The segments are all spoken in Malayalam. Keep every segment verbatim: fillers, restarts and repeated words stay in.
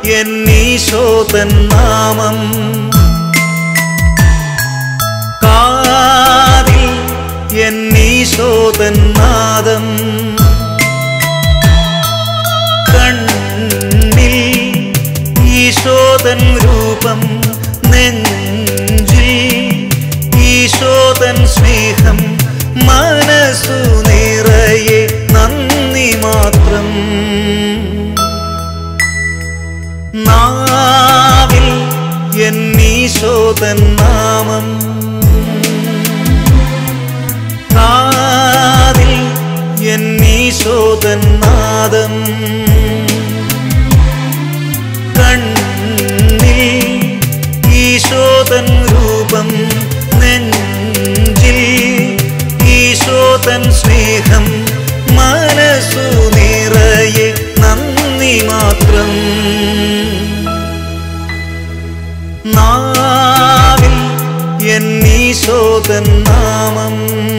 എന്നീശോതൻ നാമം കാതിൽ എന്നീശോതൻ നാദം കണ്ണിൽ ഈശോതൻ രൂപം നെഞ്ചിൽ ഈശോതൻ സ്നേഹം മനസ്സു നിറയെ നന്ദി മാത്രം നാവിൽ എന്നീശോതൻ നാമം കാതിൽ എന്നീശോതൻ നാദം കണ്ണിൽ ഈശോതൻ രൂപം നെഞ്ചിൽ ഈശോതൻ സ്നേഹം മനസ്സു നിറയെ നന്ദി മാത്രം നാവിൽ എന്നീശോതൻ നാമം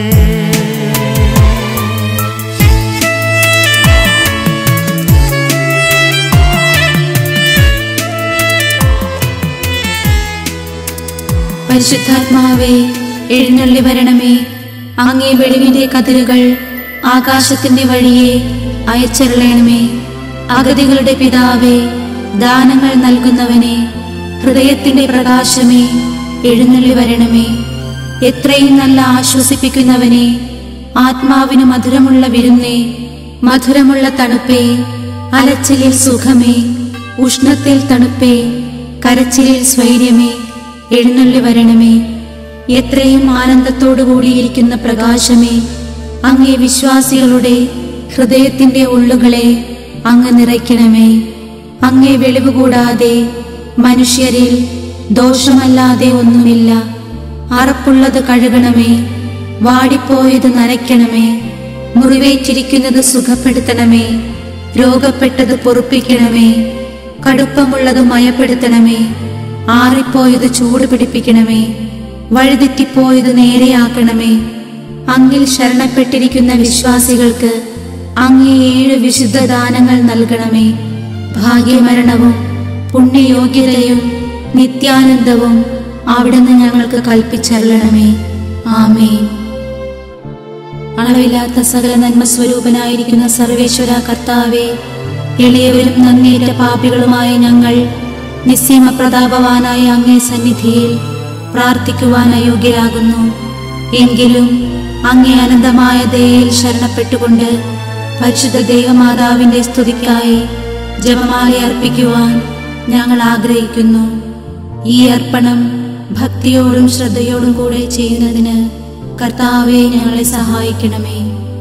പരിശുദ്ധാത്മാവേ എഴുന്നള്ളി വരണമേ. അങ്ങേ വെളിവിന്റെ കതിരുകൾ ആകാശത്തിന്റെ വഴിയെ അയച്ചരുളണമേ. അഗതികളുടെ പിതാവേ, ദാനങ്ങൾ നൽകുന്നവനെ, ഹൃദയത്തിന്റെ പ്രകാശമേ, എഴുന്നള്ളി വരണമേ. എത്രയും നല്ല ആശ്വസിപ്പിക്കുന്നവനെ, ആത്മാവിന് മധുരമുള്ള വിരുന്നേ, മധുരമുള്ള തണുപ്പേ, അലച്ചിലിൽ സുഖമേ, ഉഷ്ണത്തിൽ തണുപ്പേ, കരച്ചിലിൽ സ്വൈര്യമേ, എഴുന്നള്ളി വരണമേ. എത്രയും ആനന്ദത്തോടു കൂടിയിരിക്കുന്ന പ്രകാശമേ, അങ്ങേ വിശ്വാസികളുടെ ഹൃദയത്തിന്റെ ഉള്ളുകളെ അങ്ങ് നിറയ്ക്കണമേ. അങ്ങേ വെളിവ് കൂടാതെ മനുഷ്യരിൽ ദോഷമല്ലാതെ ഒന്നുമില്ല. അറപ്പുള്ളത് കഴുകണമേ, വാടിപ്പോയത് നനയ്ക്കണമേ, മുറിവേറ്റിരിക്കുന്നത് സുഖപ്പെടുത്തണമേ, രോഗപ്പെട്ടത് പൊറുപ്പിക്കണമേ, കടുപ്പമുള്ളത് മയപ്പെടുത്തണമേ, ആറിപ്പോയത് ചൂട് പിടിപ്പിക്കണമേ, വഴിതെറ്റിപ്പോയത് നേരെയാക്കണമേ. അങ്ങിൽ ശരണപ്പെട്ടിരിക്കുന്ന വിശ്വാസികൾക്ക് അങ്ങേ ഏഴ് വിശുദ്ധ ദാനങ്ങൾ നൽകണമേ. ഭാഗ്യമരണവും പുണ്യയോഗ്യതയും നിത്യാനന്ദവും അവിടുന്ന് ഞങ്ങൾക്ക് കൽപ്പിച്ചരുളണമേ. ആമേൻ. അളവില്ലാത്ത സകല നന്മ സ്വരൂപനായിരിക്കുന്ന സർവേശ്വര കർത്താവേ, എളിയവരും നന്ദിയേറ്റ പാപികളുമായ ഞങ്ങൾ നിസ്സീമ പ്രതാപവാനായ അങ്ങേ സന്നിധിയിൽ പ്രാർത്ഥിക്കുവാൻ അയോഗ്യരാകുന്നു. എങ്കിലും അങ്ങേ അനന്തമായ ദയയിൽ ശരണപ്പെട്ടുകൊണ്ട് പരിശുദ്ധ ദൈവമാതാവിന്റെ സ്തുതിക്കായി ജപമാല അർപ്പിക്കുവാൻ ഞങ്ങൾ ആഗ്രഹിക്കുന്നു. ഈ അർപ്പണം ഭക്തിയോടും ശ്രദ്ധയോടും കൂടെ ചെയ്യുന്നതിന് കർത്താവേ ഞങ്ങളെ സഹായിക്കണമേ.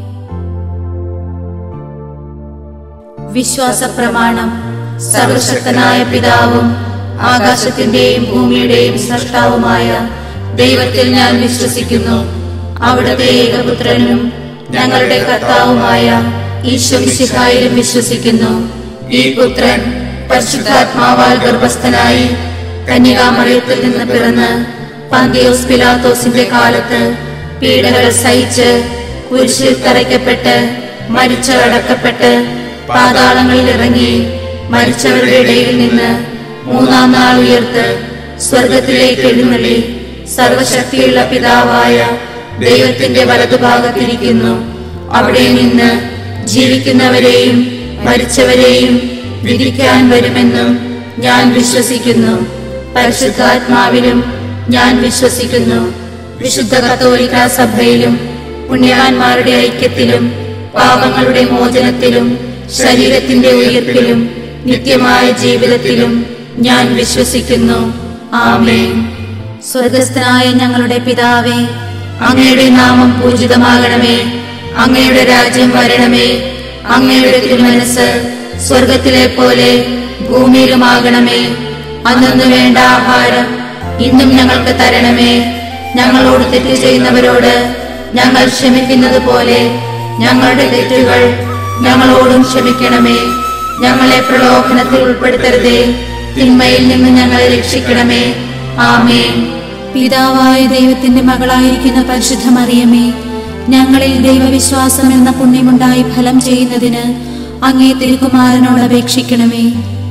വിശ്വാസ പ്രമാണം. സർവശക്തനായ പിതാവും ആകാശത്തിന്റെയും ഭൂമിയുടെയും സൃഷ്ടാവുമായ ദൈവത്തിൽ ഞാൻ വിശ്വസിക്കുന്നു. അവിടുത്തെ ഏകപുത്രനും ഞങ്ങളുടെ കർത്താവുമായ ഈശോ മിശിഹായിലും വിശ്വസിക്കുന്നു. ഈ പുത്രൻ പരിശുദ്ധാത്മാവാൽ ഗർഭസ്ഥനായി കന്യകാമറിയത്തിൽ നിന്ന് പിറന്ന് പന്തിയോസ് പിലാത്തോസിന്റെ കാലത്ത് പീഡകൾ സഹിച്ച് കുരിശിൽ തറയ്ക്കപ്പെട്ട് മരിച്ചടക്കപ്പെട്ട് പാതാളങ്ങളിൽ ഇറങ്ങി മരിച്ചവരുടെ ഇടയിൽ നിന്ന് മൂന്നാം നാൾ ഉയർത്ത് സ്വർഗത്തിലേക്ക് എഴുന്നള്ളി സർവശക്തിയുള്ള പിതാവായ ദൈവത്തിന്റെ വലതുഭാഗത്തിരിക്കുന്നു. അവിടെ നിന്ന് ജീവിക്കുന്നവരെയും മരിച്ചവരെയും വിധിക്കാൻ വരുമെന്നും ഞാൻ വിശ്വസിക്കുന്നു. പരിശുദ്ധാത്മാവിലും ഞാൻ വിശ്വസിക്കുന്നു. വിശുദ്ധ കത്തോലിക്ക സഭയിലും പുണ്യവാന്മാരുടെ ഐക്യത്തിലും പാപങ്ങളുടെ മോചനത്തിലും ശരീരത്തിന്റെ ഉയർപ്പിലും നിത്യമായ ജീവിതത്തിലും ഞാൻ വിശ്വസിക്കുന്നു. ആമേൻ. സ്വർഗസ്ഥനായ ഞങ്ങളുടെ പിതാവേ, അങ്ങയുടെ നാമം പൂജിതമാകണമേ. അങ്ങയുടെ രാജ്യം വരണമേ. അങ്ങയുടെ തിരുമനസ്സ് സ്വർഗത്തിലെ പോലെ ഭൂമിയിലുമാകണമേ. അന്നു വേണ്ട ആഹാരം ഇന്നും ഞങ്ങൾക്ക് തരണമേ. ഞങ്ങളോട് തെറ്റ് ചെയ്യുന്നവരോട് ഞങ്ങൾ ക്ഷമിക്കുന്നത് പോലെ ഞങ്ങളുടെ തെറ്റുകൾ ഞങ്ങളോടും ക്ഷമിക്കണമേ. ഞങ്ങളെ പ്രലോഭനത്തിൽ ഉൾപ്പെടുത്തരുതേ, തിന്മയിൽ നിന്ന് ഞങ്ങളെ രക്ഷിക്കണമേ. ആമേൻ. പിതാവായ ദൈവത്തിന്റെ മകളായിരിക്കുന്ന പരിശുദ്ധ മറിയമേ, ഞങ്ങളിൽ ദൈവവിശ്വാസം എന്ന പുണ്യമുണ്ടായി ഫലം ചെയ്യുന്നതിന് അങ്ങേ തിരുക്കുമാരനോട് അപേക്ഷിക്കണമേ.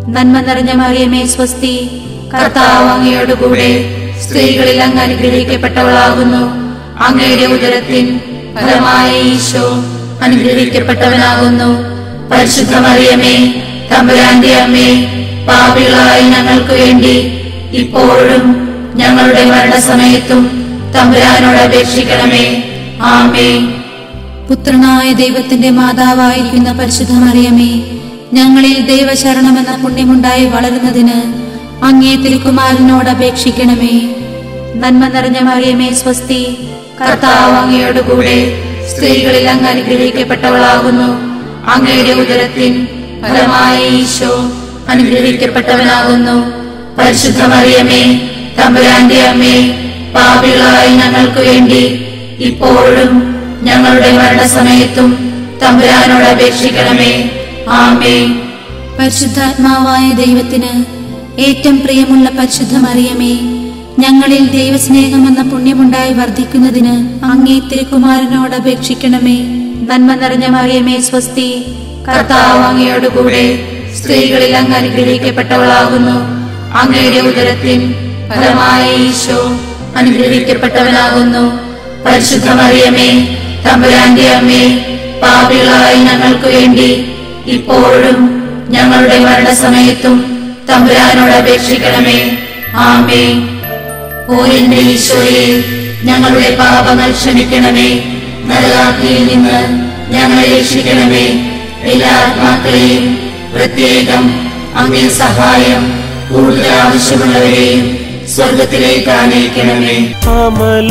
നന്മ നിറഞ്ഞ മറിയമേ സ്വസ്തി, കർത്താവ് അങ്ങയോടുകൂടെ സ്ത്രീകളിൽ അങ്ങ് അനുഗ്രഹിക്കപ്പെട്ടവളാകുന്നു. അങ്ങയുടെ ഉദരത്തിൻ ഫലമായ ഈശോ അനുഗ്രഹിക്കപ്പെട്ടവനാകുന്നു. പരിശുദ്ധ മറിയമേ, തമ്പുരാന്റെ അമ്മേ, പാപികളായ ഞങ്ങൾക്ക് വേണ്ടി ഇപ്പോഴും ഞങ്ങളുടെ മരണസമയത്തും തമ്പുരാനോട് അപേക്ഷിക്കണമേ. ആമേൻ. പുത്രനായ ദൈവത്തിന്റെ മാതാവായിരിക്കുന്ന പരിശുദ്ധ മറിയമേ, ഞങ്ങളിൽ ദൈവശരണമെന്ന പുണ്യമുണ്ടായി വളരുന്നതിന് അങ്ങേ തിരുക്കുമാരനോട് അപേക്ഷിക്കണമേ. നന്മ നിറഞ്ഞ മറിയമേ സ്വസ്തി, കർത്താവ് അങ്ങയോടുകൂടെ സ്ത്രീകളിൽ അങ്ങ് അനുഗ്രഹിക്കപ്പെട്ടവളാകുന്നു. അങ്ങയുടെ ഉദരത്തിൻ ഫലമായ ഈശോ അനുഗ്രഹിക്കപ്പെട്ടവനാകുന്നു. പരിശുദ്ധ മറിയമേ, തമ്പുരാന്റെ അമ്മേ, പാപികളായ ഞങ്ങൾക്ക് വേണ്ടി ഇപ്പോഴും ഞങ്ങളുടെ മരണസമയത്തും തമ്പുരാനോട് അപേക്ഷിക്കണമേ. ആമേൻ. പരിശുദ്ധാത്മാവായ ദൈവത്തിന് ഏറ്റവും പ്രിയമുള്ള പരിശുദ്ധ മറിയമേ, ഞങ്ങളിൽ ദൈവസ്നേഹമെന്ന പുണ്യമുണ്ടായി വർദ്ധിക്കുന്നതിന് അങ്ങേ തിരുക്കുമാരനോട് അപേക്ഷിക്കണമേ. നന്മ നിറഞ്ഞ മറിയമേ സ്വസ്തി, കർത്താവ് അങ്ങയോടുകൂടെ സ്ത്രീകളിൽ അങ്ങ് അനുഗ്രഹിക്കപ്പെട്ടവളാകുന്നു. അങ്ങയുടെ ഉദരത്തിൻ ഫലമായ ഈശോ അനുഗ്രഹിക്കപ്പെട്ടവനാകുന്നു. പരിശുദ്ധ മറിയമേ, തമ്പുരാന്റെ അമ്മേ, പാപികളായ ഞങ്ങൾക്ക് വേണ്ടി ഇപ്പോഴും ഞങ്ങളുടെ മരണസമയത്തും തമ്പുരാനോട് അപേക്ഷിക്കണമേ. ആമേൻ. ഓ എന്റെ ഈശോയെ, ഞങ്ങളുടെ പാപങ്ങൾ ക്ഷമിക്കണമേ. നരകാഗ്നിയിൽ നിന്ന് ഞങ്ങളെ രക്ഷിക്കണമേ. എല്ലാ ആത്മാക്കളെയും, പ്രത്യേകം അങ്ങേ സഹായം കൂടുതൽ ആവശ്യമുള്ളവരെയും സ്വർഗത്തിലേക്ക് ആനയിക്കണമേ. അമല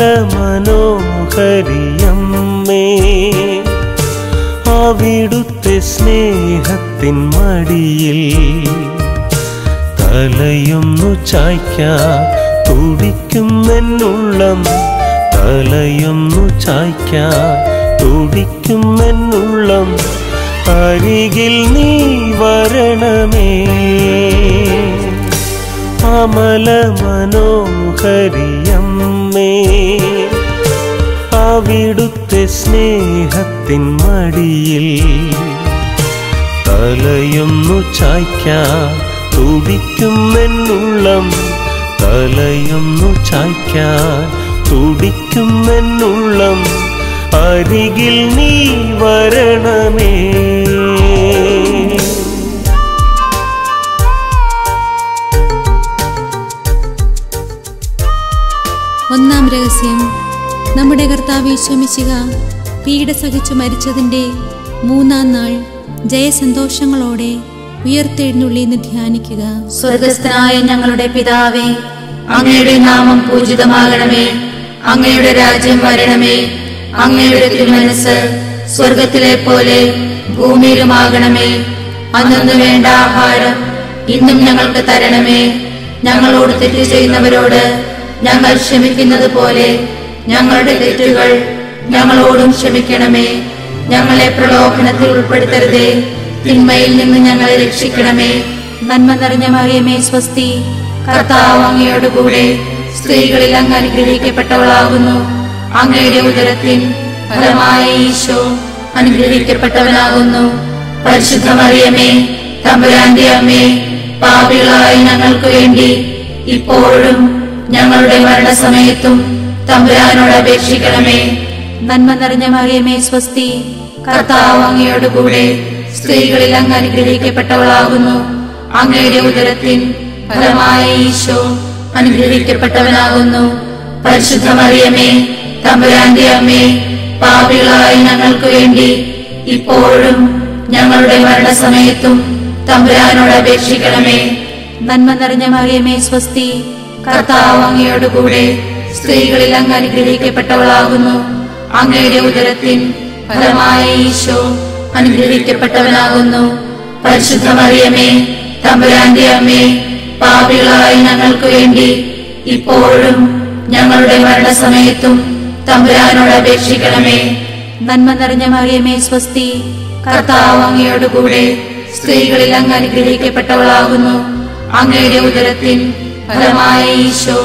മനോഹരിയമ്മേ, അവിടുത്തെ സ്നേഹത്തിൻ മടിയിൽ തലയൊന്നു ചായ്ക്കാൻ തുടിക്കുമെന്നുള്ളം, തലയൊന്നു ചായ്ക്കാൻ തുടിക്കുമെന്നുള്ളം, അരികിൽ നീ വരണമേ. അമല മനോഹരിയമ്മേ, അവിടുത്തെ സ്നേഹത്തിൻ മടിയിൽ തലയൊന്നു ചായ്ക്കാൻ തുടിക്കുമെന്നുള്ളം, തലയൊന്നു ചായ്ക്കാൻ തുടിക്കുമെന്നുള്ളം, അരികിൽ നീ വരണമേ. ഒന്നാം രഹസ്യം, നമ്മുടെ കർത്താവ് യേശു മിശിഹ പീഡ സഹിച്ചു മരിച്ചതിന്റെ മൂന്നാം നാൾ ജയസന്തോഷങ്ങളോടെ ഉയർത്തെഴുന്നള്ളിന്ന് ധ്യാനിക്കുക. സ്വർഗസ്ഥനായ ഞങ്ങളുടെ പിതാവേ, അങ്ങയുടെ നാമം പൂജിതമാകണമേ. അങ്ങയുടെ രാജ്യം വരണമേ. അങ്ങയുടെ തിരുമനസ്സ് സ്വർഗത്തിലെ പോലെ ഭൂമിയിലുമാകണമേ. അന്നു വേണ്ട ആഹാരം ഇന്നും ഞങ്ങൾക്ക് തരണമേ. ഞങ്ങളോട് തെറ്റ് ചെയ്യുന്നവരോട് ഞങ്ങൾ ക്ഷമിക്കുന്നത് പോലെ ഞങ്ങളുടെ തെറ്റുകൾ ഞങ്ങളോടും ക്ഷമിക്കണമേ. ഞങ്ങളെ പ്രലോഭനത്തിൽ ഉൾപ്പെടുത്തരുതേ, തിന്മയിൽ നിന്ന് ഞങ്ങളെ രക്ഷിക്കണമേ. നന്മ നിറഞ്ഞ മറിയമേ സ്വസ്തി, കർത്താവ് അങ്ങയോടുകൂടെ സ്ത്രീകളിൽ അങ്ങ് അനുഗ്രഹിക്കപ്പെട്ടവളാകുന്നു. അങ്ങയുടെ ഉദരത്തിൻ ഫലമായ ഈശോ അനുഗ്രഹിക്കപ്പെട്ടവനാകുന്നു. പരിശുദ്ധ മറിയമേ, തമ്പുരാന്റെ അമ്മേ, പാപികളായ ഞങ്ങൾക്ക് വേണ്ടി ഇപ്പോഴും ഞങ്ങളുടെ മരണസമയത്തും തമ്പുരാനോട് അപേക്ഷിക്കണമേ. നന്മ നിറഞ്ഞ മറിയമേ സ്വസ്തി, കർത്താവ് അങ്ങയോടുകൂടെ സ്ത്രീകളിൽ അങ്ങ് അനുഗ്രഹിക്കപ്പെട്ടവളാകുന്നു. അങ്ങയുടെ ഉദരത്തിൻ ഫലമായ ഈശോ അനുഗ്രഹിക്കപ്പെട്ടവനാകുന്നു. പരിശുദ്ധ മറിയമേ, തമ്പുരാന്റെ അമ്മേ, പാപികളായ ഞങ്ങൾക്ക് വേണ്ടി ഇപ്പോഴും ഞങ്ങളുടെ മരണസമയത്തും തമ്പുരാനോട് അപേക്ഷിക്കണമേ. നന്മ നിറഞ്ഞ മറിയമേ സ്വസ്തി, കർത്താവ് അങ്ങയോടുകൂടെ സ്ത്രീകളിൽ അങ്ങ് അനുഗ്രഹിക്കപ്പെട്ടവളാകുന്നു. അങ്ങയുടെ ഉദരത്തിൻ ഫലമായ ഈശോ അനുഗ്രഹിക്കപ്പെട്ടവനാകുന്നു. പരിശുദ്ധ മറിയമേ, തമ്പുരാന്റെ അമ്മേ, പാപികളായ ഞങ്ങൾക്ക് വേണ്ടി ഇപ്പോഴും ഞങ്ങളുടെ മരണസമയത്തും തമ്പുരാനോട് അപേക്ഷിക്കണമേ. നന്മ നിറഞ്ഞ മറിയമേ സ്വസ്തി, കർത്താവ് അങ്ങയോടുകൂടെ സ്ത്രീകളിൽ അങ്ങ് അനുഗ്രഹിക്കപ്പെട്ടവളാകുന്നു. അങ്ങയുടെ ഉദരത്തിൻ ഫലമായ ഈശോ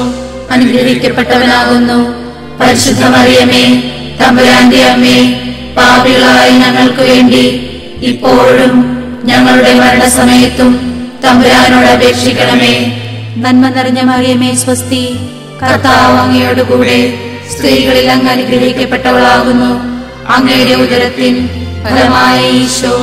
അനുഗ്രഹിക്കപ്പെട്ടവനാകുന്നു. പരിശുദ്ധ മറിയമേ, തമ്പുരാന്റെ അമ്മേ, പാപികളായ ഞങ്ങൾക്ക് വേണ്ടി ഇപ്പോഴും ഞങ്ങളുടെ മരണസമയത്തും തമ്പുരാനോട് അപേക്ഷിക്കണമേ. നന്മ നിറഞ്ഞ മറിയമേ സ്വസ്തി, കർത്താവ് അങ്ങയോടുകൂടെ സ്ത്രീകളിൽ അങ്ങ് അനുഗ്രഹിക്കപ്പെട്ടവളാകുന്നു. അങ്ങയുടെ ഉദരത്തിൻ ഫലമായ ഈശോ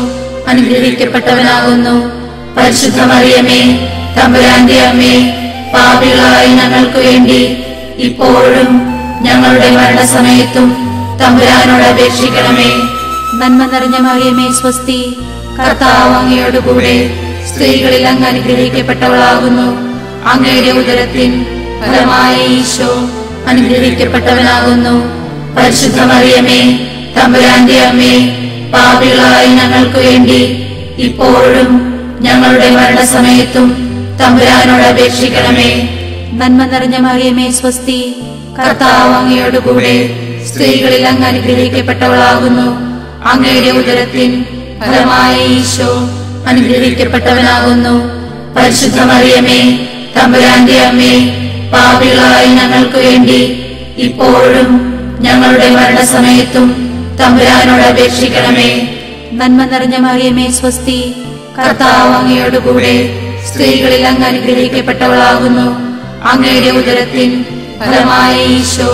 അനുഗ്രഹിക്കപ്പെട്ടവനാകുന്നു. പരിശുദ്ധ മറിയമേ, തമ്പുരാന്റെ അമ്മേ, പാപികളായ ഞങ്ങൾക്ക് വേണ്ടി ഇപ്പോഴും ഞങ്ങളുടെ മരണസമയത്തും തമ്പുരാനോട് അപേക്ഷിക്കണമേ. നന്മ നിറഞ്ഞ മറിയമേ സ്വസ്തി, കർത്താവ് അങ്ങയോടുകൂടെ സ്ത്രീകളിൽ അങ്ങ് അനുഗ്രഹിക്കപ്പെട്ടവളാകുന്നു. അങ്ങയുടെ ഉദരത്തിൻ ഫലമായ ഈശോ അനുഗ്രഹിക്കപ്പെട്ടവനാകുന്നു. പരിശുദ്ധ മറിയമേ, തമ്പുരാന്റെ അമ്മേ, പാപികളായ ഞങ്ങൾക്ക് വേണ്ടി ഇപ്പോഴും ഞങ്ങളുടെ മരണസമയത്തും തമ്പുരാനോട് അപേക്ഷിക്കണമേ. നന്മ നിറഞ്ഞ മറിയമേ സ്വസ്തി, കർത്താവ് അങ്ങയോടുകൂടെ സ്ത്രീകളിൽ അങ്ങ് അനുഗ്രഹിക്കപ്പെട്ടവളാകുന്നു. അങ്ങയുടെ ഉദരത്തിൻ ഫലമായ ഈശോ അനുഗ്രഹിക്കപ്പെട്ടവനാകുന്നു. പരിശുദ്ധ മറിയമേ, തമ്പുരാന്റെ അമ്മേ, പാപികളായ ഞങ്ങൾക്ക് വേണ്ടി ഇപ്പോഴും ഞങ്ങളുടെ മരണസമയത്തും തമ്പുരാനോട് അപേക്ഷിക്കണമേ. നന്മ നിറഞ്ഞ മറിയമേ സ്വസ്തി, കർത്താവ് അങ്ങയോടുകൂടെ സ്ത്രീകളിൽ അങ്ങ് അനുഗ്രഹിക്കപ്പെട്ടവളാകുന്നു. അങ്ങയുടെ ഉദരത്തിൻ ഫലമായ ഈശോ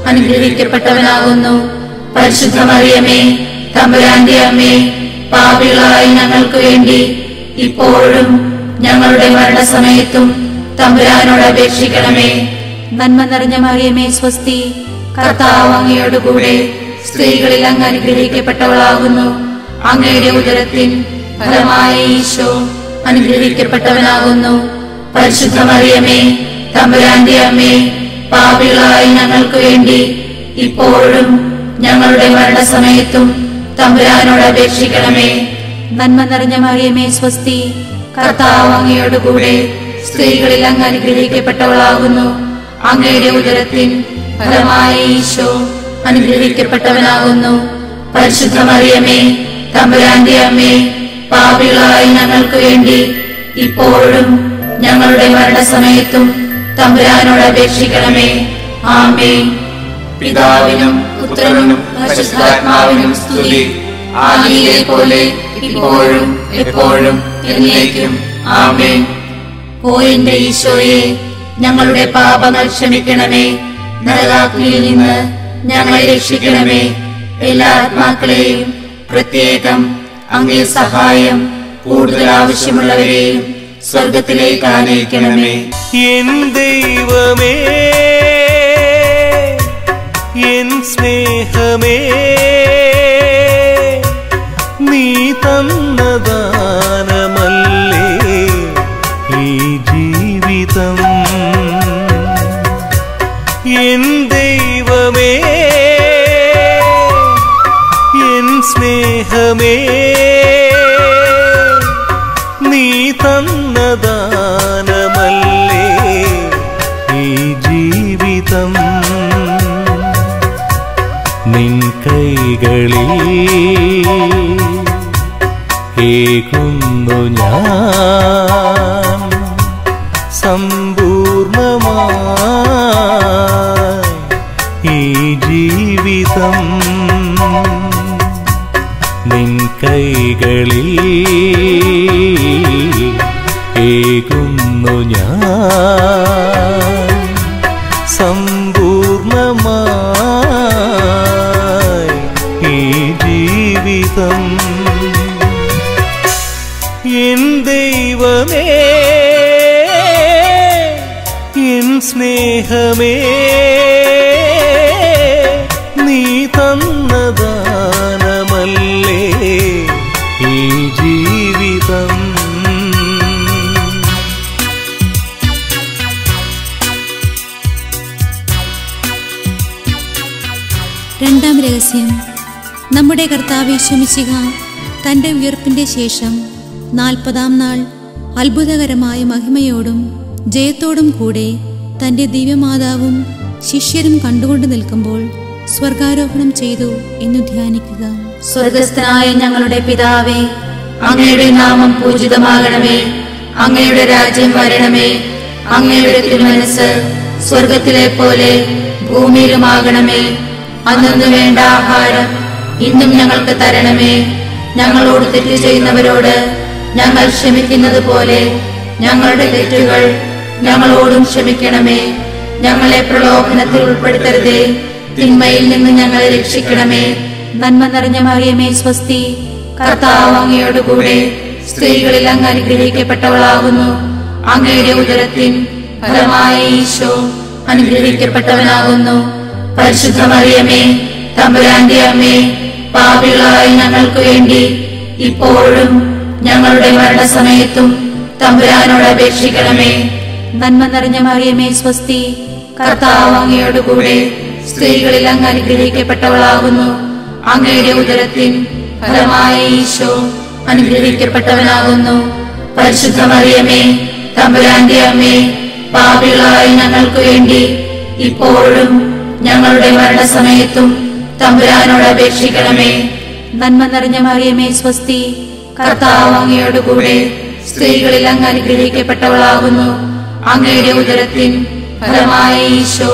അനുഗ്രഹിക്കപ്പെട്ടവനാകുന്നു. പരിശുദ്ധ മറിയമേ, തമ്പുരാന്റെ അമ്മേ, പാപികളായ ഞങ്ങൾക്ക് വേണ്ടി ഇപ്പോഴും ഞങ്ങളുടെ മരണസമയത്തും തമ്പുരാനോട് അപേക്ഷിക്കണമേ. നന്മ നിറഞ്ഞ മറിയമേ സ്വസ്തി, കർത്താവ് അങ്ങയോടുകൂടെ സ്ത്രീകളിൽ അങ്ങ് അനുഗ്രഹിക്കപ്പെട്ടവളാകുന്നു. അങ്ങയുടെ ഉദരത്തിൻ ഫലമായ ഈശോ അനുഗ്രഹിക്കപ്പെട്ടവനാകുന്നു. പരിശുദ്ധ മറിയമേ, തമ്പുരാന്റെ അമ്മേ, പാപികളായ ഞങ്ങൾക്ക് വേണ്ടി ഇപ്പോഴും ഞങ്ങളുടെ മരണസമയത്തും തമ്പുരാനോട് അപേക്ഷിക്കണമേ. നന്മ നിറഞ്ഞ മറിയമേ സ്വസ്തി, കർത്താവ് അങ്ങയോടുകൂടെ സ്ത്രീകളിൽ അങ്ങ് അനുഗ്രഹിക്കപ്പെട്ടവളാകുന്നു. അങ്ങയുടെ ഉദരത്തിൻ ഫലമായ ഈശോ അനുഗ്രഹിക്കപ്പെട്ടവനാകുന്നു. പരിശുദ്ധ മറിയമേ, തമ്പുരാന്റെ അമ്മേ, പാപികളായ ഞങ്ങൾക്ക് വേണ്ടി ഇപ്പോഴും ഞങ്ങളുടെ മരണസമയത്തും തമ്പുരാനോട് അപേക്ഷിക്കണമേ. ആമേൻ. പിതാവിനും പുത്രനും പരിശുദ്ധാത്മാവിനും സ്തുതി, ആദിയിലെ പോലെ ഇപ്പോഴും എപ്പോഴും എന്നേക്കും. ആമേൻ. ഓ എന്റെ ഈശോയെ, ഞങ്ങളുടെ പാപങ്ങൾ ക്ഷമിക്കണമേ. നരകാഗ്നിയിൽ നിന്ന് ഞങ്ങളെ രക്ഷിക്കണമേ. എല്ലാ ആത്മാക്കളെയും പ്രത്യേകം അങ്ങേ സഹായം കൂടുതൽ ആവശ്യമുള്ളവരെയും സ്വർഗത്തിലേക്ക് ആനയിക്കണമേ. എൻ ദൈവമേ, എൻ സ്നേഹമേ, നീ തന്ന ദാനമല്ലേ ഈ ജീവിതം. എൻ ദൈവമേ, എൻ സ്നേഹമേ, നീ തന്ന ദാനമല്ലേ ഈ ജീവിതം. നിൻ കൈകളിൽ ഏകുന്നു ഞാൻ സമ്പൂർണമായി ഈ ജീവിതം. നിൻ കൈകളിൽ ഏകുന്നു ഞാൻ സമ്പൂർണമായി ഈ ജീവിതം. എൻ ദൈവമേ, എൻ സ്നേഹമേ, നീ തന്ന ദാനമല്ലേ ഈ ജീവിതം. രണ്ടാം രഹസ്യം. നമ്മുടെ കർത്താവ് യേശുമിശിഹ തൻ്റെ ഉയർപ്പിൻ്റെ ശേഷം നാൽപ്പതാം നാൾ അത്ഭുതകരമായ മഹിമയോടും ജയത്തോടും കൂടെ തൻ്റെ ദിവ്യമാതാവും ശിഷ്യരും കണ്ടുകൊണ്ട് നിൽക്കുമ്പോൾ സ്വർഗാരോഹണം ചെയ്തു എന്ന് ധ്യാനിക്കുക. സ്വർഗസ്ഥനായ ഞങ്ങളുടെ പിതാവേ, അങ്ങയുടെ നാമം പൂജിതമാകണമേ. അങ്ങയുടെ രാജ്യം വരണമേ. അങ്ങയുടെ തിരുമനസ്സ് സ്വർഗത്തിലെ പോലെ ഭൂമിയിലുമാകണമേ. അന്നു വേണ്ട ആഹാരം ഇന്നും ഞങ്ങൾക്ക് തരണമേ. ഞങ്ങളോട് തെറ്റ് ചെയ്യുന്നവരോട് ഞങ്ങൾ ക്ഷമിക്കുന്നത് പോലെ ഞങ്ങളുടെ തെറ്റുകൾ ഞങ്ങളോടും ക്ഷമിക്കണമേ. ഞങ്ങളെ പ്രലോഭനത്തിൽ ഉൾപ്പെടുത്തരുതേ, തിന്മയിൽ നിന്ന് ഞങ്ങളെ രക്ഷിക്കണമേ. നന്മ നിറഞ്ഞ മറിയമേ സ്വസ്തി, കർത്താവ് അങ്ങയോടുകൂടെ സ്ത്രീകളിൽ അങ്ങ് അനുഗ്രഹിക്കപ്പെട്ടവളാകുന്നു. അങ്ങയുടെ ഉദരത്തിൻ ഫലമായ ഈശോ അനുഗ്രഹിക്കപ്പെട്ടവനാകുന്നു. പരിശുദ്ധ മറിയമേ, തമ്പുരാന്റെ അമ്മേ, പാപികളായ ഞങ്ങൾക്ക് വേണ്ടി ഇപ്പോഴും ഞങ്ങളുടെ മരണസമയത്തും തമ്പുരാനോട് അപേക്ഷിക്കണമേ. നന്മ നിറഞ്ഞ മറിയമേ സ്വസ്തി, കർത്താവ് അങ്ങയോടുകൂടെ സ്ത്രീകളിൽ അങ്ങ് അനുഗ്രഹിക്കപ്പെട്ടവളാകുന്നു. അങ്ങയുടെ ഉദരത്തിൻ ഫലമായ ഈശോ അനുഗ്രഹിക്കപ്പെട്ടവനാകുന്നു. പരിശുദ്ധ മറിയമേ, തമ്പുരാന്റെ അമ്മേ, പാപികളായ ഞങ്ങൾക്ക് വേണ്ടി ഇപ്പോഴും ഞങ്ങളുടെ മരണസമയത്തും തമ്പുരാനോട് അപേക്ഷിക്കണമേ. നന്മ നിറഞ്ഞ മറിയമേ സ്വസ്തി, കർത്താവ് അങ്ങയോടുകൂടെ സ്ത്രീകളിൽ അങ്ങ് അനുഗ്രഹിക്കപ്പെട്ടവളാകുന്നു. അങ്ങയുടെ ഉദരത്തിൻ ഫലമായ ഈശോ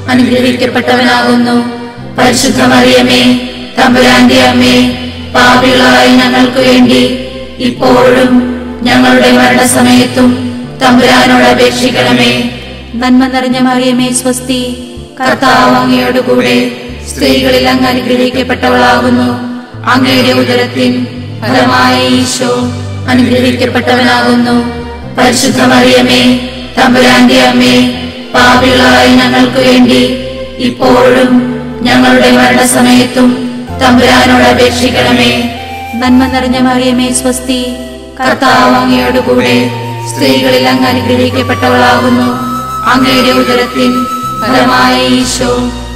അനുഗ്രഹിക്കപ്പെട്ടവനാകുന്നു. പരിശുദ്ധ മറിയമേ, തമ്പുരാന്റെ അമ്മേ, പാപികളായ ഞങ്ങൾക്ക് വേണ്ടി ഇപ്പോഴും ഞങ്ങളുടെ മരണസമയത്തും തമ്പുരാനോട് അപേക്ഷിക്കണമേ. നന്മ നിറഞ്ഞ മറിയമേ സ്വസ്തി, കർത്താവ് അങ്ങയോടുകൂടെ സ്ത്രീകളിൽ അങ്ങ് അനുഗ്രഹിക്കപ്പെട്ടവളാകുന്നു. അങ്ങയുടെ ഉദരത്തിൻ ഫലമായ ഈശോ അനുഗ്രഹിക്കപ്പെട്ടവനാകുന്നു. പരിശുദ്ധ മറിയമേ, തമ്പുരാന്റെ അമ്മേ, പാപികളായ ഞങ്ങൾക്ക് വേണ്ടി ഇപ്പോഴും ഞങ്ങളുടെ മരണസമയത്തും തമ്പുരാനോട് അപേക്ഷിക്കണമേ. നന്മ നിറഞ്ഞ മറിയമേ സ്വസ്തി, കർത്താവ് അങ്ങയോടുകൂടെ സ്ത്രീകളിൽ അങ്ങ് അനുഗ്രഹിക്കപ്പെട്ടവളാകുന്നു. അങ്ങയുടെ ഉദരത്തിൻ ഫലമായ ഈശോ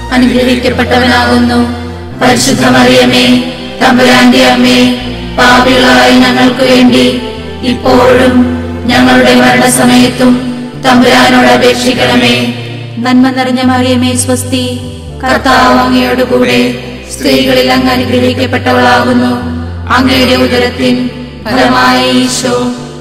അനുഗ്രഹിക്കപ്പെട്ടവനാകുന്നു. പരിശുദ്ധ മറിയമേ, തമ്പുരാന്റെ അമ്മേ, പാപികളായ ഞങ്ങൾക്ക് വേണ്ടി ഇപ്പോഴും ഞങ്ങളുടെ മരണസമയത്തും തമ്പുരാനോട് അപേക്ഷിക്കണമേ. നന്മ നിറഞ്ഞ മറിയമേ സ്വസ്തി, കർത്താവ് അങ്ങയോടുകൂടെ സ്ത്രീകളിൽ അങ്ങ് അനുഗ്രഹിക്കപ്പെട്ടവളാകുന്നു. അങ്ങയുടെ ഉദരത്തിൻ ഫലമായ ഈശോ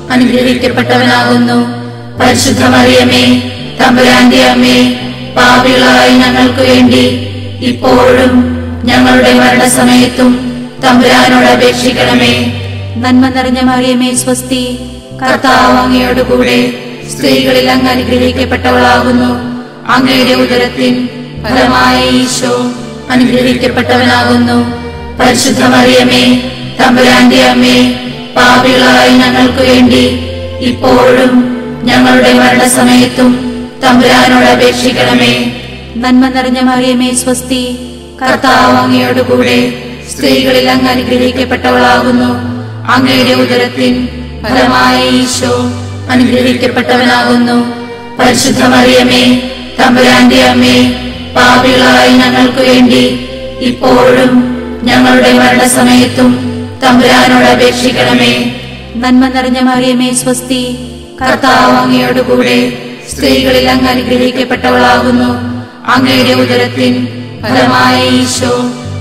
അനുഗ്രഹിക്കപ്പെട്ടവനാകുന്നു. പരിശുദ്ധ മറിയമേ, തമ്പുരാന്റെ അമ്മേ, പാപികളായ ഞങ്ങൾക്ക് വേണ്ടി ഇപ്പോഴും ഞങ്ങളുടെ മരണസമയത്തും തമ്പുരാനോട് അപേക്ഷിക്കണമേ. നന്മ നിറഞ്ഞ മറിയമേ സ്വസ്തി, കർത്താവ് അങ്ങയോടുകൂടെ സ്ത്രീകളിൽ അങ്ങ് അനുഗ്രഹിക്കപ്പെട്ടവളാകുന്നു. അങ്ങയുടെ ഉദരത്തിൻ ഫലമായ ഈശോ അനുഗ്രഹിക്കപ്പെട്ടവനാകുന്നു. പരിശുദ്ധ മറിയമേ, തമ്പുരാന്റെ അമ്മേ, പാപികളായ ഞങ്ങൾക്ക് വേണ്ടി ഇപ്പോഴും ഞങ്ങളുടെ മരണസമയത്തും തമ്പുരാനോട് അപേക്ഷിക്കണമേ. നന്മ നിറഞ്ഞ മറിയമേ സ്വസ്തി, കർത്താവ് അങ്ങയോടുകൂടെ സ്ത്രീകളിൽ അങ്ങ് അനുഗ്രഹിക്കപ്പെട്ടവളാകുന്നു. അങ്ങയുടെ ഉദരത്തിൻ ഫലമായ ഈശോ അനുഗ്രഹിക്കപ്പെട്ടവനാകുന്നു. പരിശുദ്ധ മറിയമേ, തമ്പുരാന്റെ അമ്മേ, പാപികളായ ഞങ്ങൾക്ക് വേണ്ടി ഇപ്പോഴും ഞങ്ങളുടെ മരണസമയത്തും തമ്പുരാനോട് അപേക്ഷിക്കണമേ. നന്മ നിറഞ്ഞ മറിയമേ സ്വസ്തി, കർത്താവ് അങ്ങയോടുകൂടെ സ്ത്രീകളിൽ അങ്ങ് അനുഗ്രഹിക്കപ്പെട്ടവളാകുന്നു. അങ്ങയുടെ ഉദരത്തിൻ ഫലമായ ഈശോ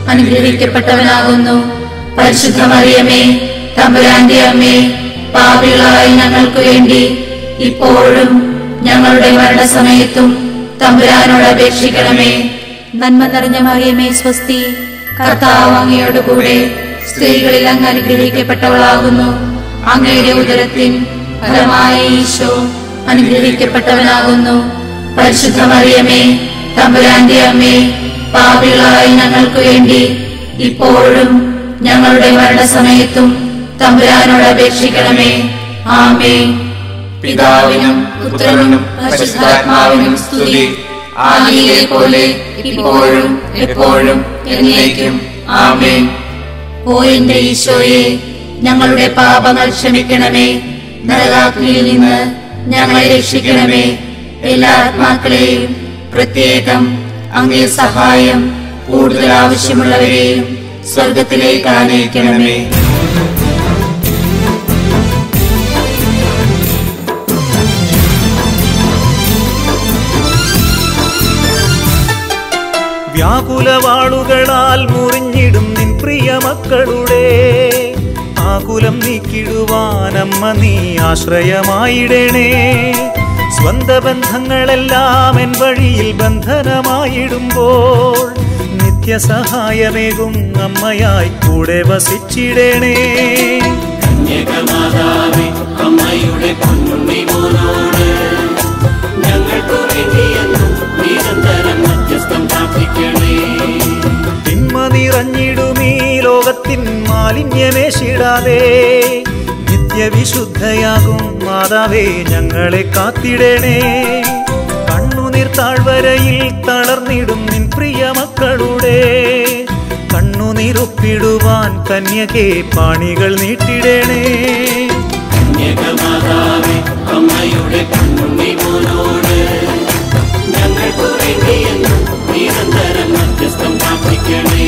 അനുഗ്രഹിക്കപ്പെട്ടവനാകുന്നു. പരിശുദ്ധ മറിയമേ, തമ്പുരാന്റെ അമ്മേ, പാപികളായ ഞങ്ങൾക്ക് വേണ്ടി ഇപ്പോഴും ഞങ്ങളുടെ മരണസമയത്തും തമ്പുരാനോട് അപേക്ഷിക്കണമേ. നന്മ നിറഞ്ഞ മറിയമേ സ്വസ്തി, കർത്താവ് അങ്ങയോടുകൂടെ സ്ത്രീകളിൽ അങ്ങ് അനുഗ്രഹിക്കപ്പെട്ടവളാകുന്നു. അങ്ങയുടെ ഉദരത്തിൻ ഫലമായ ഈശോ അനുഗ്രഹിക്കപ്പെട്ടവനാകുന്നു. പരിശുദ്ധ മറിയമേ, തമ്പുരാന്റെ അമ്മേ, പാപികളായ ഞങ്ങൾക്ക് വേണ്ടി ഇപ്പോഴും ഞങ്ങളുടെ മരണസമയത്തും തമ്പുരാനോട് അപേക്ഷിക്കണമേ. ആമേൻ. പിതാവിനും പുത്രനും പരിശുദ്ധാത്മാവിനും സ്തുതി, ആദിയിലെ പോലെ ഇപ്പോഴും എപ്പോഴും എന്നേക്കും. ആമേൻ. ഓ എന്റെ ഈശോയെ, ഞങ്ങളുടെ പാപങ്ങൾ ക്ഷമിക്കണമേ. നരകാഗ്നിയിൽ നിന്ന് ഞങ്ങളെ രക്ഷിക്കണമേ. എല്ലാ ആത്മാക്കളെയും പ്രത്യേകം അങ്ങേ സഹായം കൂടുതൽ ആവശ്യമുള്ളവരെയും സ്വർഗത്തിലേക്ക് ആനയിക്കണമേ. വ്യാകുലവാളുകളാൽ മുറിഞ്ഞിടും നിൻ പ്രിയ മക്കളുടെ ആകുലം നീക്കിടുവാനമ്മ നീ ആശ്രയമായിടണേ. സ്വന്ത ബന്ധങ്ങളെല്ലാം എൻ വഴിയിൽ ബന്ധനമായിടുമ്പോൾ നിത്യസഹായമേകും അമ്മയായി കൂടെ വസിച്ചിടണേ. കന്യകമാതാവേ അമ്മയുടെ പൊന്നുണ്ണിമോനോട് ഞങ്ങൾക്കു വേണ്ടിയെന്നും നിരന്തരം മധ്യസ്ഥം പ്രാർത്ഥിക്കണേ. തിന്മ നിറഞ്ഞിടുമീ ലോകത്തിൻ മാലിന്യമേശിടാതെ നിത്യവിശുദ്ധയാകും മാതാവേ ഞങ്ങളെ കാത്തിടണേ. കണ്ണുനീർ താഴ്വരയിൽ തളർന്നിടും നിൻ പ്രിയ മക്കളുടെ കണ്ണുനീരൊപ്പിടുവാൻ കന്യകേ പാണികൾ നീട്ടിടണേ. കന്യകമാതാവേ അമ്മയുടെ പൊന്നുണ്ണിമോനോട് ഞങ്ങൾക്കു വേണ്ടിയെന്നും നിരന്തരം മധ്യസ്ഥം പ്രാർത്ഥിക്കണേ.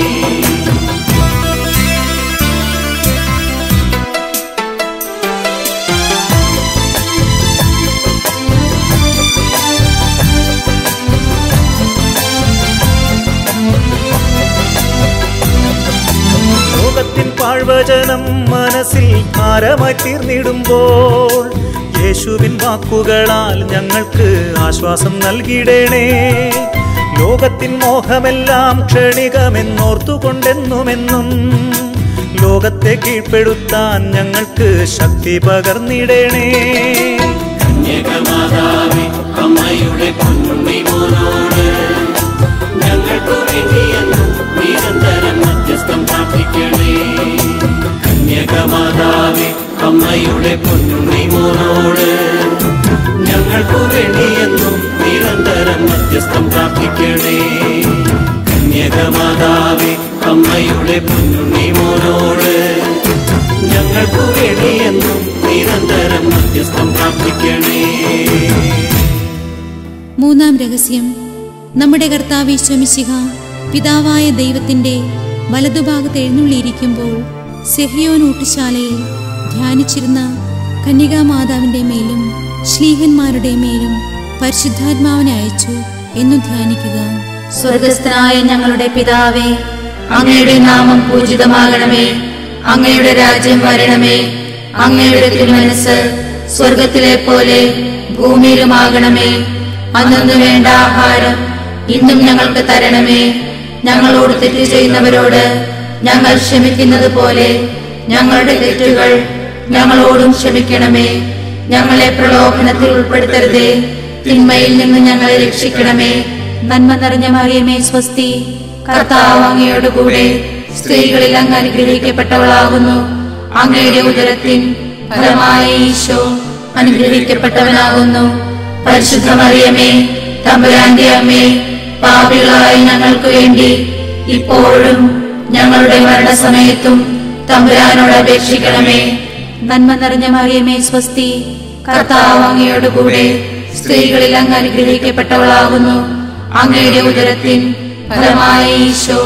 ലോകത്തിൻ പാഴ്വചനം മനസ്സിൽ ഭാരമായി തീർന്നിടുമ്പോൾ യേശുവിൻ വാക്കുകളാൽ ഞങ്ങൾക്ക് ആശ്വാസം നൽകിടണേ. ലോകത്തിൻ മോഹമെല്ലാം ക്ഷണികമെന്നോർത്തുകൊണ്ടെന്നുമെന്നും ലോകത്തെ കീഴ്പ്പെടുത്താൻ ഞങ്ങൾക്ക് ശക്തി പകർന്നിടണേ. കന്യകമാതാവേ അമ്മയുടെ പൊന്നുണ്ണിമോനോട് ഞങ്ങൾക്കു വേണ്ടിയെന്നും നിരന്തരം മധ്യസ്ഥം പ്രാർത്ഥിക്കണേ. കന്യകമാതാവേ അമ്മയുടെ പൊന്നുണ്ണിമോനോട് ഞങ്ങൾക്കു വേണ്ടിയെന്നും നിരന്തരം മധ്യസ്ഥം പ്രാർത്ഥിക്കണേ. കന്യകമാതാവേ അമ്മയുടെ പൊന്നുണ്ണിമോനോട് ഞങ്ങൾക്കു വേണ്ടിയെന്നും നിരന്തരം മധ്യസ്ഥം പ്രാർത്ഥിക്കണേ. മൂന്നാം രഹസ്യം, നമ്മുടെ കർത്താവ് ഈശോ മിശിഹ പിതാവായ ദൈവത്തിന്റെ വലതുഭാഗത്ത് എഴുന്നള്ളിയിരിക്കുമ്പോൾ സെഹിയോൻ ഊട്ടുശാലയിൽ ധ്യാനിച്ചിരുന്ന കന്യകാമാതാവിന്റെ മേലും ശ്ലീഹന്മാരുടെ മേലും പരിശുദ്ധാത്മാവിനെ അയച്ചു എന്നു ധ്യാനിക്കുക. സ്വർഗസ്ഥനായ ഞങ്ങളുടെ പിതാവേ, അങ്ങയുടെ നാമം പൂജിതമാകണമേ. അങ്ങയുടെ രാജ്യം വരണമേ. അങ്ങയുടെ തിരുമനസ്സ് സ്വർഗത്തിലെ പോലെ ഭൂമിയിലുമാകണമേ. അന്നു വേണ്ട ആഹാരം ഇന്നും ഞങ്ങൾക്ക് തരണമേ. ഞങ്ങളോട് തെറ്റ് ചെയ്യുന്നവരോട് ഞങ്ങൾ ക്ഷമിക്കുന്നത് പോലെ ഞങ്ങളുടെ തെറ്റുകൾ ഞങ്ങളോടും ക്ഷമിക്കണമേ. ഞങ്ങളെ പ്രലോഭനത്തിൽ ഉൾപ്പെടുത്തരുതേ, തിന്മയിൽ നിന്ന് ഞങ്ങളെ രക്ഷിക്കണമേ. നന്മ നിറഞ്ഞ മറിയമേ സ്വസ്തി, കർത്താവ് അങ്ങയോട് കൂടെ സ്ത്രീകളിൽ അങ്ങ് അനുഗ്രഹിക്കപ്പെട്ടവളാകുന്നു. അങ്ങയുടെ ഉദരത്തിൻ ഫലമായ ഈശോ അനുഗ്രഹിക്കപ്പെട്ടവനാകുന്നു. പരിശുദ്ധ മറിയമേ, തമ്പുരാന്റെ അമ്മേ, പാപികളായ ഞങ്ങൾക്ക് വേണ്ടി ഇപ്പോഴും ഞങ്ങളുടെ മരണസമയത്തും തമ്പുരാനോട് അപേക്ഷിക്കണമേ. നന്മ നിറഞ്ഞ മറിയമേ സ്വസ്തി, കർത്താവ് അങ്ങയോട് കൂടെ സ്ത്രീകളിൽ അങ്ങ് അനുഗ്രഹിക്കപ്പെട്ടവളാകുന്നു. അങ്ങയുടെ ഉദരത്തിൻ ഫലമായ ഈശോ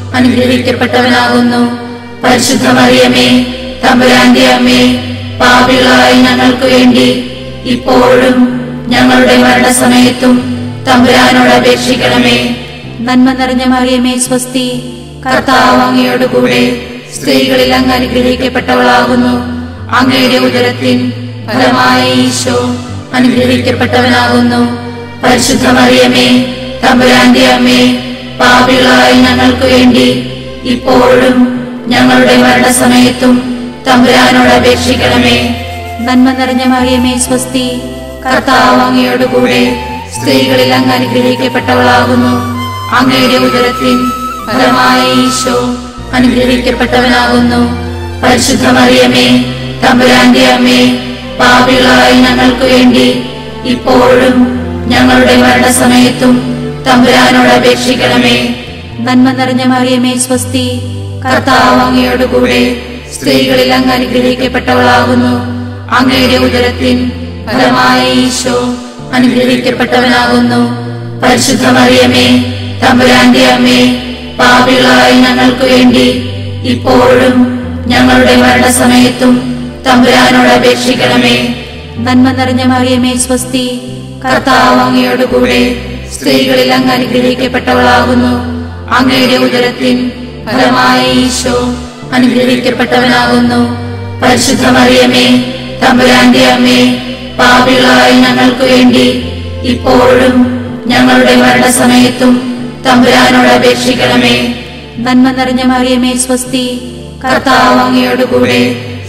അനുഗ്രഹിക്കപ്പെട്ടവനാകുന്നു. പരിശുദ്ധ മറിയമേ, തമ്പുരാന്റെ അമ്മേ, പാപികളായ ഞങ്ങൾക്ക് വേണ്ടി ഇപ്പോഴും ഞങ്ങളുടെ മരണസമയത്തും തമ്പുരാനോട് അപേക്ഷിക്കണമേ. നന്മ നിറഞ്ഞ മറിയമേ സ്വസ്തി, കർത്താവ് അങ്ങയോട് കൂടെ സ്ത്രീകളിൽ അങ്ങ് അനുഗ്രഹിക്കപ്പെട്ടവളാകുന്നു. അങ്ങയുടെ ഉദരത്തിൻ ഫലമായ ഈശോ അനുഗ്രഹിക്കപ്പെട്ടവനാകുന്നു. പരിശുദ്ധ മറിയമേ, തമ്പുരാന്റെ അമ്മേ, പാപികളായ ഞങ്ങൾക്ക് വേണ്ടി ഇപ്പോഴും ഞങ്ങളുടെ മരണസമയത്തും തമ്പുരാനോട് അപേക്ഷിക്കണമേ. നന്മ നിറഞ്ഞ മറിയമേ സ്വസ്തി, കർത്താവ് അങ്ങയോട് കൂടെ സ്ത്രീകളിൽ അങ്ങ് അനുഗ്രഹിക്കപ്പെട്ടവളാകുന്നു. അങ്ങയുടെ ഉദരത്തിൻ ഫലമായ ഈശോ അനുഗ്രഹിക്കപ്പെട്ടവനാകുന്നു. പരിശുദ്ധ മറിയമേ, തമ്പുരാന്റെ അമ്മേ, പാപികളായ ഞങ്ങൾക്ക് വേണ്ടി ഇപ്പോഴും ഞങ്ങളുടെ മരണസമയത്തും തമ്പുരാനോട് അപേക്ഷിക്കണമേ. നന്മ നിറഞ്ഞ മറിയമേ സ്വസ്തി, കർത്താവ് അങ്ങയോട് കൂടെ സ്ത്രീകളിൽ അങ്ങ് അനുഗ്രഹിക്കപ്പെട്ടവളാകുന്നു. അങ്ങയുടെ ഉദരത്തിൻ ഫലമായ ഈശോ അനുഗ്രഹിക്കപ്പെട്ടവനാകുന്നു. പരിശുദ്ധ മറിയമേ, തമ്പുരാന്റെ അമ്മേ, പാപികളായ ഞങ്ങൾക്ക് വേണ്ടി ഇപ്പോഴും ഞങ്ങളുടെ മരണസമയത്തും തമ്പുരാനോട് അപേക്ഷിക്കണമേ. നന്മ നിറഞ്ഞ മറിയമേ സ്വസ്തി, കർത്താവ് അങ്ങയോട് കൂടെ സ്ത്രീകളിൽ അങ്ങ് അനുഗ്രഹിക്കപ്പെട്ടവളാകുന്നു. അങ്ങയുടെ ഉദരത്തിൻ ഫലമായ ഈശോ അനുഗ്രഹിക്കപ്പെട്ടവനാകുന്നു. പരിശുദ്ധ മറിയമേ, തമ്പുരാന്റെ അമ്മേ, പാപികളായ ഞങ്ങൾക്ക് വേണ്ടി ഇപ്പോഴും ഞങ്ങളുടെ മരണസമയത്തും തമ്പുരാനോട് അപേക്ഷിക്കണമേ. നന്മ നിറഞ്ഞ മറിയമേ സ്വസ്തി, കർത്താവ് അങ്ങയോട് കൂടെ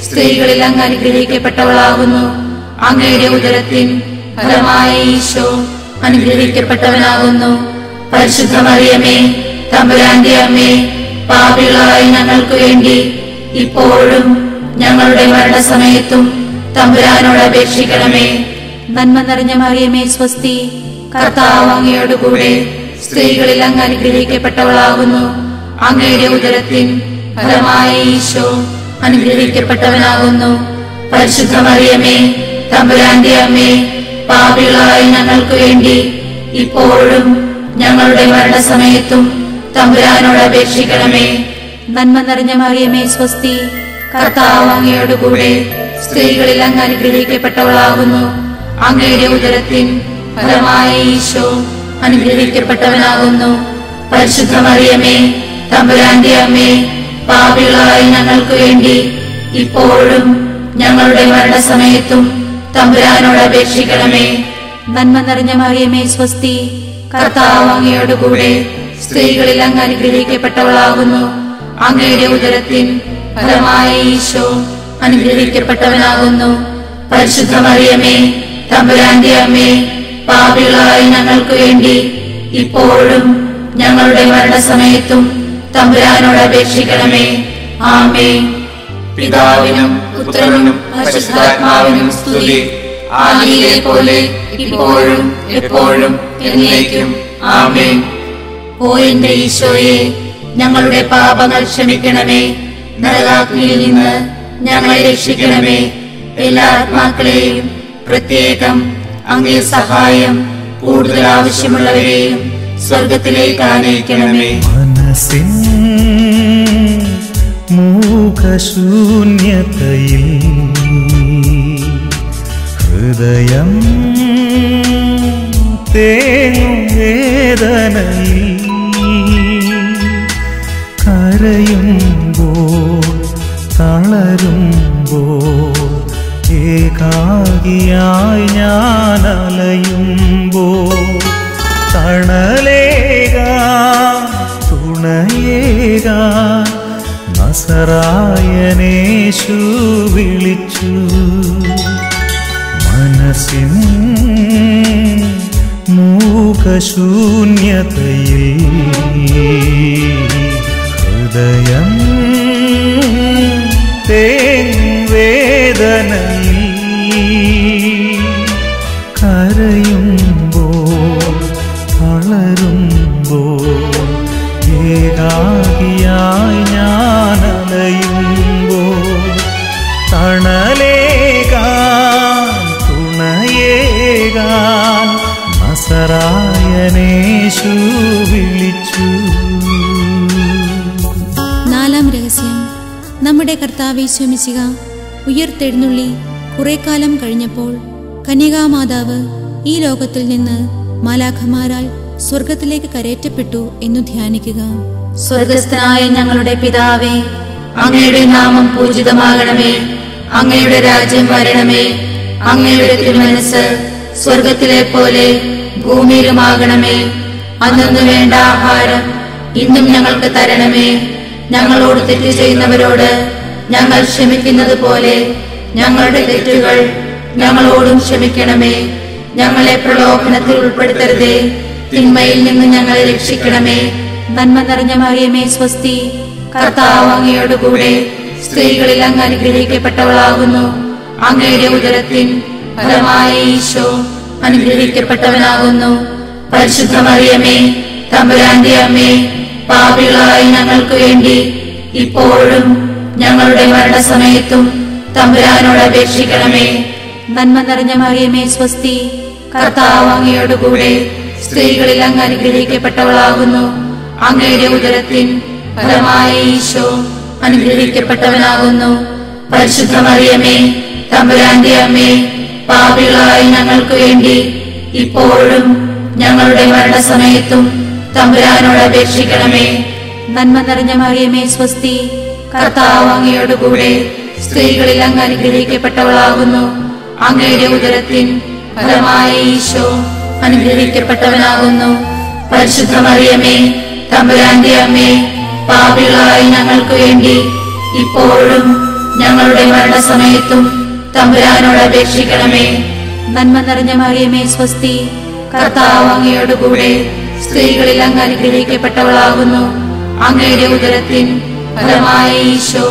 സ്ത്രീകളിൽ അങ്ങ് അനുഗ്രഹിക്കപ്പെട്ടവളാകുന്നു. അങ്ങയുടെ ഉദരത്തിൻ ഫലമായ ഈശോ അനുഗ്രഹിക്കപ്പെട്ടവനാകുന്നു. പരിശുദ്ധ മറിയമേ, തമ്പുരാന്റെ അമ്മേ, പാപികളായ ഞങ്ങൾക്ക് വേണ്ടി ഇപ്പോഴും ഞങ്ങളുടെ മരണസമയത്തും തമ്പുരാനോട് അപേക്ഷിക്കണമേ. നന്മ നിറഞ്ഞ മറിയമേ സ്വസ്തി, കർത്താവ് അങ്ങയോടുകൂടെ സ്ത്രീകളിൽ അങ്ങ് അനുഗ്രഹിക്കപ്പെട്ടവളാകുന്നു. അങ്ങയുടെ ഉദരത്തിൻ ഫലമായ ഈശോ അനുഗ്രഹിക്കപ്പെട്ടവനാകുന്നു. പരിശുദ്ധ മറിയമേ, തമ്പുരാന്റെ അമ്മേ, പാപികളായ ഞങ്ങൾക്ക് വേണ്ടി ഇപ്പോഴും ഞങ്ങളുടെ മരണസമയത്തും തമ്പുരാനോട് അപേക്ഷിക്കണമേ. നന്മ നിറഞ്ഞ മറിയമേ സ്വസ്തി, കർത്താവ് അങ്ങയോടുകൂടെ സ്ത്രീകളിൽ അങ്ങ് അനുഗ്രഹിക്കപ്പെട്ടവളാകുന്നു. അങ്ങയുടെ ഉദരത്തിൻ ഫലമായ ഈശോ അനുഗ്രഹിക്കപ്പെട്ടവനാകുന്നു. പരിശുദ്ധ മറിയമേ, തമ്പുരാന്റെ അമ്മേ, പാപികളായ ഞങ്ങൾക്ക് വേണ്ടി ഇപ്പോഴും ഞങ്ങളുടെ മരണസമയത്തും തമ്പുരാനോട് അപേക്ഷിക്കണമേ. നന്മ നിറഞ്ഞ മറിയമേ സ്വസ്തി, കർത്താവ് അങ്ങയോടുകൂടെ സ്ത്രീകളിൽ അങ്ങ് അനുഗ്രഹിക്കപ്പെട്ടവളാകുന്നു. അങ്ങയുടെ ഉദരത്തിൻ ഫലമായ ഈശോ അനുഗ്രഹിക്കപ്പെട്ടവനാകുന്നു. പരിശുദ്ധ മറിയമേ, തമ്പുരാന്റെ അമ്മേ, പാപികളായ ഞങ്ങൾക്ക് വേണ്ടി ഇപ്പോഴും ഞങ്ങളുടെ മരണസമയത്തും തമ്പുരാനോട് അപേക്ഷിക്കണമേ. ആമേൻ. പിതാവിനും പുത്രനും പരിശുദ്ധാത്മാവിനും സ്തുതി. ആദിയിലെ പോലെ ഇപ്പോഴും എപ്പോഴും എന്നേക്കും. ആമേൻ. ഓ എന്റെ ഈശോയെ, ഞങ്ങളുടെ പാപങ്ങൾ ക്ഷമിക്കണമേ. നരകാഗ്നിയിൽ നിന്ന് ഞങ്ങളെ രക്ഷിക്കണമേ. എല്ലാ ആത്മാക്കളെയും പ്രത്യേകം അങ്ങേ സഹായം കൂടുതൽ ആവശ്യമുള്ളവരെയും സ്വർഗത്തിലേക്ക് ആനയിക്കണമേ. മനസ്സിൻ മൂകശൂന്യതയിൽ ഹൃദയം തേങ്ങും വേദനയിൽ കരയുമ്പോൾ തളരുമ്പോൾ ഏകാകിയായി ഞാൻ അലയുമ്പോൾ തണലേകാൻ തുണയേകാൻ നസറായനേശു വിളിച്ചു. മനസ്സിൻ മൂകശൂന്യതയിൽ ഹൃദയം വേദനയിൽ കരയുമ്പോൾ തളരുമ്പോൾ ഏകാകിയായി ഞാൻ അലയുമ്പോൾ തണലേകാൻ തുണയേകാൻ നസറായനേശു വിളിച്ചു. നാലാം രഹസ്യം. നമ്മുടെ കർത്താവ് യേശു മിശിഹ ഉയർത്തെഴുന്നള്ളി കുറെ കാലം കഴിഞ്ഞപ്പോൾ കന്യകാമാതാവ് ഈ ലോകത്തിൽ നിന്ന് മാലാഖമാരാൽ സ്വർഗത്തിലേക്ക് കരേറ്റപ്പെട്ടു എന്നു ധ്യാനിക്കുക. സ്വർഗസ്ഥനായ ഞങ്ങളുടെ പിതാവേ, അങ്ങയുടെ നാമം പൂജിതമാകണമേ. അങ്ങയുടെ രാജ്യം വരണമേ. അങ്ങയുടെ തിരുമനസ്സ് സ്വർഗത്തിലെ പോലെ ഭൂമിയിലുമാകണമേ. അന്നു വേണ്ട ആഹാരം ഇന്നും ഞങ്ങൾക്ക് തരണമേ. ഞങ്ങളോട് തെറ്റ് ചെയ്യുന്നവരോട് ഞങ്ങൾ ക്ഷമിക്കുന്നത് പോലെ ഞങ്ങളുടെ തെറ്റുകൾ ഞങ്ങളോടും ക്ഷമിക്കണമേ. ഞങ്ങളെ പ്രലോഭനത്തിൽ ഉൾപ്പെടുത്തരുതേ, തിന്മയിൽ നിന്ന് ഞങ്ങളെ രക്ഷിക്കണമേ. നന്മ നിറഞ്ഞ മറിയമേ സ്വസ്തി, കർത്താവ് അങ്ങയോടുകൂടെ സ്ത്രീകളിൽ അങ്ങ് അനുഗ്രഹിക്കപ്പെട്ടവളാകുന്നു. അങ്ങയുടെ ഉദരത്തിൻ ഫലമായ ഈശോ അനുഗ്രഹിക്കപ്പെട്ടവനാകുന്നു. പരിശുദ്ധ മറിയമേ, തമ്പുരാന്റെ അമ്മേ, പാപികളായ ഞങ്ങൾക്ക് വേണ്ടി ഇപ്പോഴും ഞങ്ങളുടെ മരണസമയത്തും തമ്പുരാനോട് അപേക്ഷിക്കണമേ. നന്മ നിറഞ്ഞ മറിയമേ സ്വസ്തി, കർത്താവ് അങ്ങയോടുകൂടെ സ്ത്രീകളിൽ അങ്ങ് അനുഗ്രഹിക്കപ്പെട്ടവളാകുന്നു. അങ്ങയുടെ ഉദരത്തിൻ ഫലമായ ഈശോ അനുഗ്രഹിക്കപ്പെട്ടവനാകുന്നു. പരിശുദ്ധ മറിയമേ, തമ്പുരാന്റെ അമ്മേ, പാപികളായ ഞങ്ങൾക്ക് വേണ്ടി ഇപ്പോഴും ഞങ്ങളുടെ മരണസമയത്തും തമ്പുരാനോട് അപേക്ഷിക്കണമേ. നന്മ നിറഞ്ഞ മറിയമേ സ്വസ്തി, കർത്താവ് അങ്ങയോടുകൂടെ സ്ത്രീകളിൽ അങ്ങ് അനുഗ്രഹിക്കപ്പെട്ടവളാകുന്നു. അങ്ങയുടെ ഉദരത്തിൻ ഫലമായ ഈശോ അനുഗ്രഹിക്കപ്പെട്ടവനാകുന്നു. പരിശുദ്ധ മറിയമേ, തമ്പുരാന്റെ അമ്മേ, പാപികളായ ഞങ്ങൾക്ക് വേണ്ടി ഇപ്പോഴും ഞങ്ങളുടെ മരണസമയത്തും തമ്പുരാനോട് അപേക്ഷിക്കണമേ. നന്മ നിറഞ്ഞ മറിയമേ സ്വസ്തി, കർത്താവ് അങ്ങയോടുകൂടെ സ്ത്രീകളിൽ അങ്ങ് അനുഗ്രഹിക്കപ്പെട്ടവളാകുന്നു. അങ്ങയുടെ ഉദരത്തിൻ ഫലമായ ഈശോ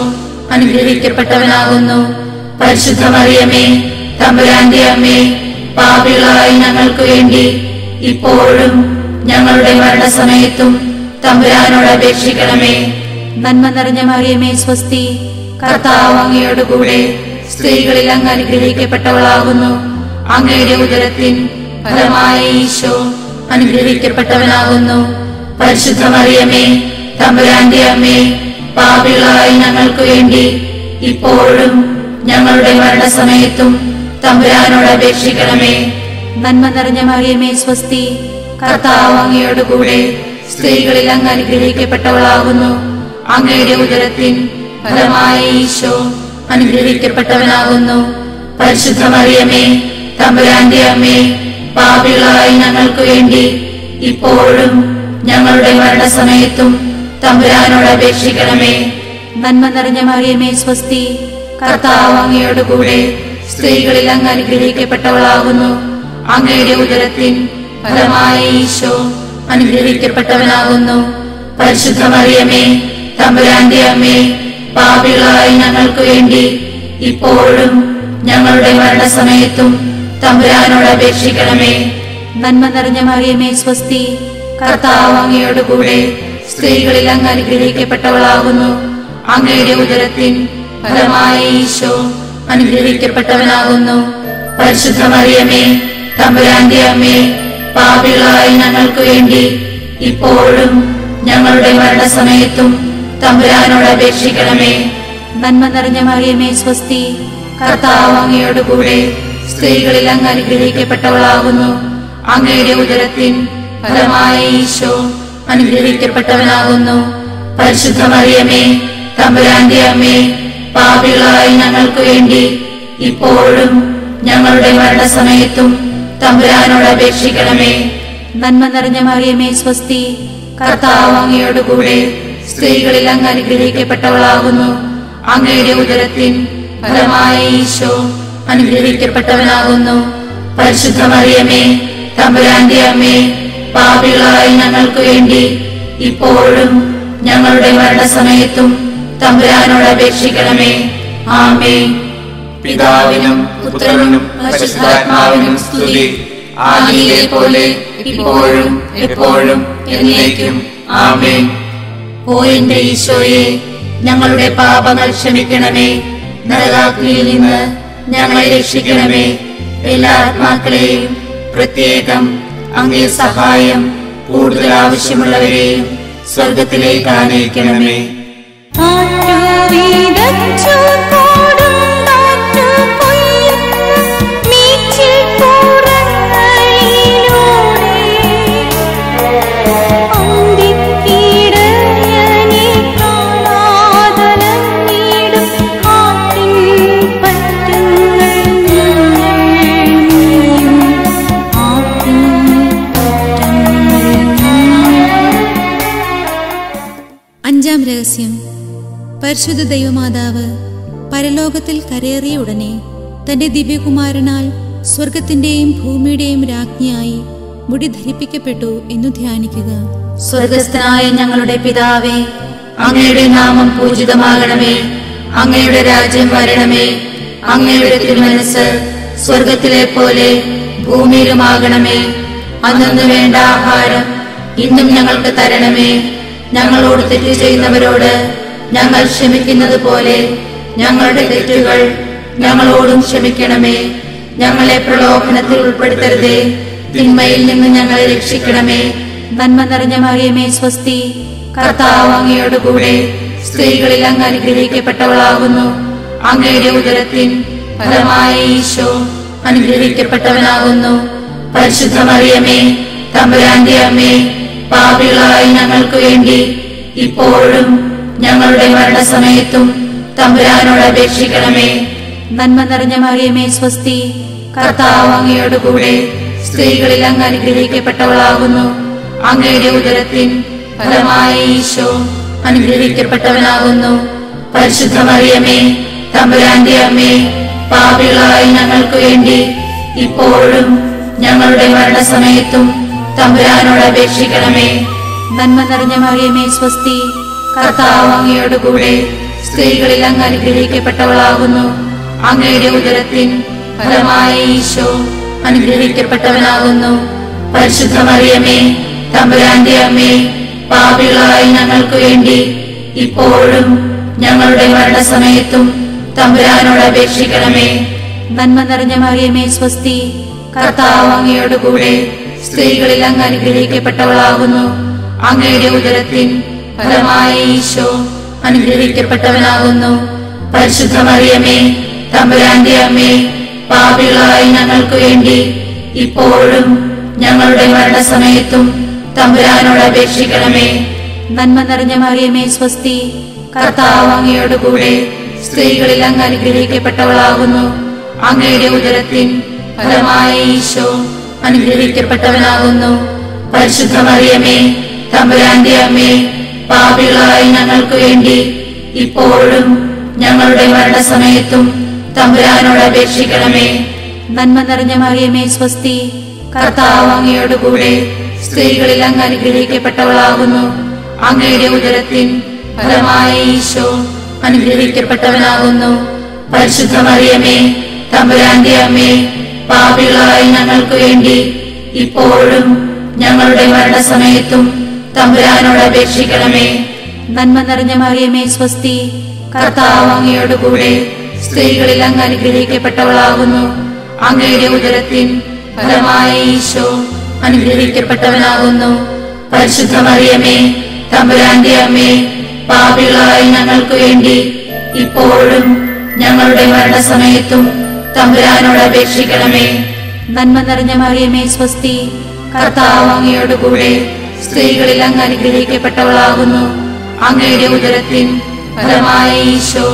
അനുഗ്രഹിക്കപ്പെട്ടവനാകുന്നു. പരിശുദ്ധ മറിയമേ, തമ്പുരാന്റെ അമ്മേ, പാപികളായ ഞങ്ങൾക്ക് വേണ്ടി ഇപ്പോഴും ഞങ്ങളുടെ മരണസമയത്തും തമ്പുരാനോട് അപേക്ഷിക്കണമേ. നന്മ നിറഞ്ഞ മറിയമേ സ്വസ്തി, കർത്താവ് അങ്ങയോടുകൂടെ സ്ത്രീകളിൽ അങ്ങ് അനുഗ്രഹിക്കപ്പെട്ടവളാകുന്നു. അങ്ങയുടെ ഉദരത്തിൻ ഫലമായ ഈശോ അനുഗ്രഹിക്കപ്പെട്ടവനാകുന്നു. പരിശുദ്ധ മറിയമേ, തമ്പുരാന്റെ അമ്മേ, പാപികളായ ഞങ്ങൾക്ക് വേണ്ടി ഇപ്പോഴും ഞങ്ങളുടെ മരണസമയത്തും തമ്പുരാനോട് അപേക്ഷിക്കണമേ. നന്മ നിറഞ്ഞ മറിയമേ സ്വസ്തി, കർത്താവ് അങ്ങയോടുകൂടെ സ്ത്രീകളിൽ അങ്ങ് അനുഗ്രഹിക്കപ്പെട്ടവളാകുന്നു. അങ്ങയുടെ ഉദരത്തിൻ ഫലമായ ഈശോ അനുഗ്രഹിക്കപ്പെട്ടവനാകുന്നു. പരിശുദ്ധ മറിയമേ, തമ്പുരാന്റെ അമ്മേ, പാപികളായ ഞങ്ങൾക്ക് വേണ്ടി ഇപ്പോഴും ഞങ്ങളുടെ മരണസമയത്തും തമ്പുരാനോട് അപേക്ഷിക്കണമേ. നന്മ നിറഞ്ഞ മറിയമേ സ്വസ്തി, കർത്താവ് അങ്ങയോടുകൂടെ സ്ത്രീകളിൽ അങ്ങ് അനുഗ്രഹിക്കപ്പെട്ടവളാകുന്നു. അങ്ങയുടെ ഉദരത്തിൻ ഫലമായ ഈശോ അനുഗ്രഹിക്കപ്പെട്ടവനാകുന്നു. പരിശുദ്ധ മറിയമേ, തമ്പുരാന്റെ അമ്മേ, പാപികളായ ഞങ്ങൾക്ക് വേണ്ടി ഇപ്പോഴും ഞങ്ങളുടെ മരണസമയത്തും തമ്പുരാനോട് അപേക്ഷിക്കണമേ. നന്മ നിറഞ്ഞ മറിയമേ സ്വസ്തി, കർത്താവ് അങ്ങയോടുകൂടെ സ്ത്രീകളിൽ അങ്ങ് അനുഗ്രഹിക്കപ്പെട്ടവളാകുന്നു. അങ്ങയുടെ ഉദരത്തിൻ ഫലമായ ഈശോ അനുഗ്രഹിക്കപ്പെട്ടവനാകുന്നു. പരിശുദ്ധ മറിയമേ, തമ്പുരാന്റെ അമ്മേ, പാപികളായ ഞങ്ങൾക്ക് വേണ്ടി ഇപ്പോഴും ഞങ്ങളുടെ മരണസമയത്തും തമ്പുരാനോട് അപേക്ഷിക്കണമേ. നന്മ നിറഞ്ഞ മറിയമേ സ്വസ്തി, കർത്താവ് അങ്ങയോടുകൂടെ സ്ത്രീകളിൽ അങ്ങ് അനുഗ്രഹിക്കപ്പെട്ടവളാകുന്നു. അങ്ങയുടെ ഉദരത്തിൻ ഫലമായ ഈശോ അനുഗ്രഹിക്കപ്പെട്ടവനാകുന്നു. പരിശുദ്ധ മറിയമേ, തമ്പുരാന്റെ അമ്മേ, പാപികളായ ഞങ്ങൾക്ക് വേണ്ടി ഇപ്പോഴും ഞങ്ങളുടെ മരണസമയത്തും തമ്പുരാനോട് അപേക്ഷിക്കണമേ. നന്മ നിറഞ്ഞ മറിയമേ സ്വസ്തി, കർത്താവ് അങ്ങയോടുകൂടെ സ്ത്രീകളിൽ അങ്ങ് അനുഗ്രഹിക്കപ്പെട്ടവളാകുന്നു. അങ്ങയുടെ ഉദരത്തിൻ ഫലമായ ഈശോ അനുഗ്രഹിക്കപ്പെട്ടവനാകുന്നു. പരിശുദ്ധ മറിയമേ, തമ്പുരാന്റെ അമ്മേ, പാപികളായ ഞങ്ങൾക്ക് വേണ്ടി ഇപ്പോഴും ഞങ്ങളുടെ മരണസമയത്തും തമ്പുരാനോട് അപേക്ഷിക്കണമേ. ആമേൻ. പിതാവിനും പുത്രനും പരിശുദ്ധാത്മാവിനും സ്തുതി, ആദിയിലെ പോലെ ഇപ്പോഴും എപ്പോഴും എന്നേക്കും. ആമേൻ. ഓ എന്റെ ഈശോയെ, ഞങ്ങളുടെ പാപങ്ങൾ ക്ഷമിക്കണമേ. നരകാഗ്നിയിൽ നിന്ന് ഞങ്ങളെ രക്ഷിക്കണമേ. എല്ലാ ആത്മാക്കളെയും പ്രത്യേകം അങ്ങേ സഹായം കൂടുതൽ ആവശ്യമുള്ളവരെയും സ്വർഗത്തിലേക്ക് ആനയിക്കണമേ. അഞ്ചാം രഹസ്യം. പരിശുദ്ധ ദൈവമാതാവ് പരലോകത്തിൽ കരേറിയ ഉടനെ തന്റെ ദിവ്യകുമാരനാൽ സ്വർഗത്തിന്റെയും ഭൂമിയുടെയും രാജ്ഞിയായി മുടി ധരിപ്പിക്കപ്പെട്ടു എന്നു ധ്യാനിക്കുക. സ്വർഗസ്ഥനായ ഞങ്ങളുടെ പിതാവേ, അങ്ങയുടെ നാമം പൂജിതമാകണമേ. അങ്ങയുടെ രാജ്യം വരണമേ. അങ്ങയുടെ തിരുമനസ് സ്വർഗത്തിലെ പോലെ ഭൂമിയിലുമാകണമേ. അന്നു വേണ്ട ആഹാരം ഇന്നും ഞങ്ങൾക്ക് തരണമേ. ഞങ്ങളോട് തെറ്റ് ചെയ്യുന്നവരോട് ഞങ്ങൾ ക്ഷമിക്കുന്നത് പോലെ ഞങ്ങളുടെ തെറ്റുകൾ ഞങ്ങളോടും ക്ഷമിക്കണമേ. ഞങ്ങളെ പ്രലോഭനത്തിൽ ഉൾപ്പെടുത്തരുതേ, തിന്മയിൽ നിന്ന് ഞങ്ങളെ രക്ഷിക്കണമേ. നന്മ നിറഞ്ഞ മറിയമേ സ്വസ്തി, കർത്താവ് അങ്ങയോടുകൂടെ സ്ത്രീകളിൽ അങ്ങ് അനുഗ്രഹിക്കപ്പെട്ടവളാകുന്നു. അങ്ങയുടെ ഉദരത്തിൻ ഫലമായ ഈശോ അനുഗ്രഹിക്കപ്പെട്ടവനാകുന്നു. പരിശുദ്ധ മറിയമേ, തമ്പുരാന്റെ അമ്മേ, പാപികളായ ഞങ്ങൾക്ക് വേണ്ടി ഇപ്പോഴും ഞങ്ങളുടെ മരണസമയത്തും തമ്പുരാനോട് അപേക്ഷിക്കണമേ. നന്മ നിറഞ്ഞ മറിയമേ സ്വസ്തി, കർത്താവ് അങ്ങയോടുകൂടെ സ്ത്രീകളിൽ അങ്ങ് അനുഗ്രഹിക്കപ്പെട്ടവളാകുന്നു. അങ്ങയുടെ ഉദരത്തിൻ ഫലമായ ഈശോ അനുഗ്രഹിക്കപ്പെട്ടവനാകുന്നു. പരിശുദ്ധ മറിയമേ, തമ്പുരാന്റെ അമ്മേ, പാപികളായ ഞങ്ങൾക്ക് വേണ്ടി ഇപ്പോഴും ഞങ്ങളുടെ മരണസമയത്തും തമ്പുരാനോട് അപേക്ഷിക്കണമേ. നന്മ നിറഞ്ഞ മറിയമേ സ്വസ്തി, കർത്താവ് അങ്ങയോടുകൂടെ സ്ത്രീകളിൽ അങ്ങ് അനുഗ്രഹിക്കപ്പെട്ടവളാകുന്നു. അങ്ങയുടെ ഉദരത്തിൻ ഫലമായ ഈശോ അനുഗ്രഹിക്കപ്പെട്ടവനാകുന്നു. പരിശുദ്ധ മറിയമേ, തമ്പുരാന്റെ അമ്മേ, പാപികളായ ഞങ്ങൾക്ക് വേണ്ടി ഇപ്പോഴും ഞങ്ങളുടെ മരണസമയത്തും തമ്പുരാനോട് അപേക്ഷിക്കണമേ. നന്മ നിറഞ്ഞ മറിയമേ സ്വസ്തി, കർത്താവ് അങ്ങയോടുകൂടെ സ്ത്രീകളിൽ അങ്ങ് അനുഗ്രഹിക്കപ്പെട്ടവളാകുന്നു. അങ്ങയുടെ ഉദരത്തിൻ ഫലമായ ഈശോ അനുഗ്രഹിക്കപ്പെട്ടവനാകുന്നു. പരിശുദ്ധ മറിയമേ, തമ്പുരാന്റെ അമ്മേ, പാപികളായ ഞങ്ങൾക്ക് വേണ്ടി ഇപ്പോഴും ഞങ്ങളുടെ മരണസമയത്തും തമ്പുരാനോട് അപേക്ഷിക്കണമേ. നന്മ നിറഞ്ഞ മറിയമേ സ്വസ്തി, കർത്താവ് അങ്ങയോടുകൂടെ സ്ത്രീകളിൽ അങ്ങ് അനുഗ്രഹിക്കപ്പെട്ടവളാകുന്നു. അങ്ങയുടെ ഉദരത്തിൻ ഫലമായ ഈശോ അനുഗ്രഹിക്കപ്പെട്ടവനാകുന്നു. പരിശുദ്ധ മറിയമേ, തമ്പുരാന്റെ അമ്മേ, പാപികളായ ഞങ്ങൾക്ക് വേണ്ടി ഇപ്പോഴും ഞങ്ങളുടെ മരണസമയത്തും തമ്പുരാനോട് അപേക്ഷിക്കണമേ. നന്മ നിറഞ്ഞ മറിയമേ സ്വസ്തി, കർത്താവ് അങ്ങയോടുകൂടെ സ്ത്രീകളിൽ അങ്ങ് അനുഗ്രഹിക്കപ്പെട്ടവളാകുന്നു. അങ്ങയുടെ ഉദരത്തിൻ ഫലമായ ഈശോ അനുഗ്രഹിക്കപ്പെട്ടവനാകുന്നു. പരിശുദ്ധ മറിയമേ, തമ്പുരാന്റെ അമ്മേ, പാപികളായ ഞങ്ങൾക്ക് വേണ്ടി ഇപ്പോഴും ഞങ്ങളുടെ മരണസമയത്തും തമ്പുരാനോട് അപേക്ഷിക്കണമേ. നന്മ നിറഞ്ഞ മറിയമേ സ്വസ്തി, കർത്താവ് അങ്ങയോടുകൂടെ സ്ത്രീകളിൽ അങ്ങ് അനുഗ്രഹിക്കപ്പെട്ടവളാകുന്നു. അങ്ങയുടെ ഉദരത്തിൻ ഫലമായ ഈശോ അനുഗ്രഹിക്കപ്പെട്ടവനാകുന്നു. പരിശുദ്ധ മറിയമേ, തമ്പുരാന്റെ അമ്മേ, പാപികളായ ഞങ്ങൾക്ക് വേണ്ടി ഇപ്പോഴും ഞങ്ങളുടെ മരണസമയത്തും തമ്പുരാനോട് അപേക്ഷിക്കണമേ. നന്മ നിറഞ്ഞ മറിയമേ സ്വസ്തി, കർത്താവ് അങ്ങയോടുകൂടെ സ്ത്രീകളിൽ അങ്ങ് അനുഗ്രഹിക്കപ്പെട്ടവളാകുന്നു. അങ്ങയുടെ ഉദരത്തിൻ ഫലമായ ഈശോ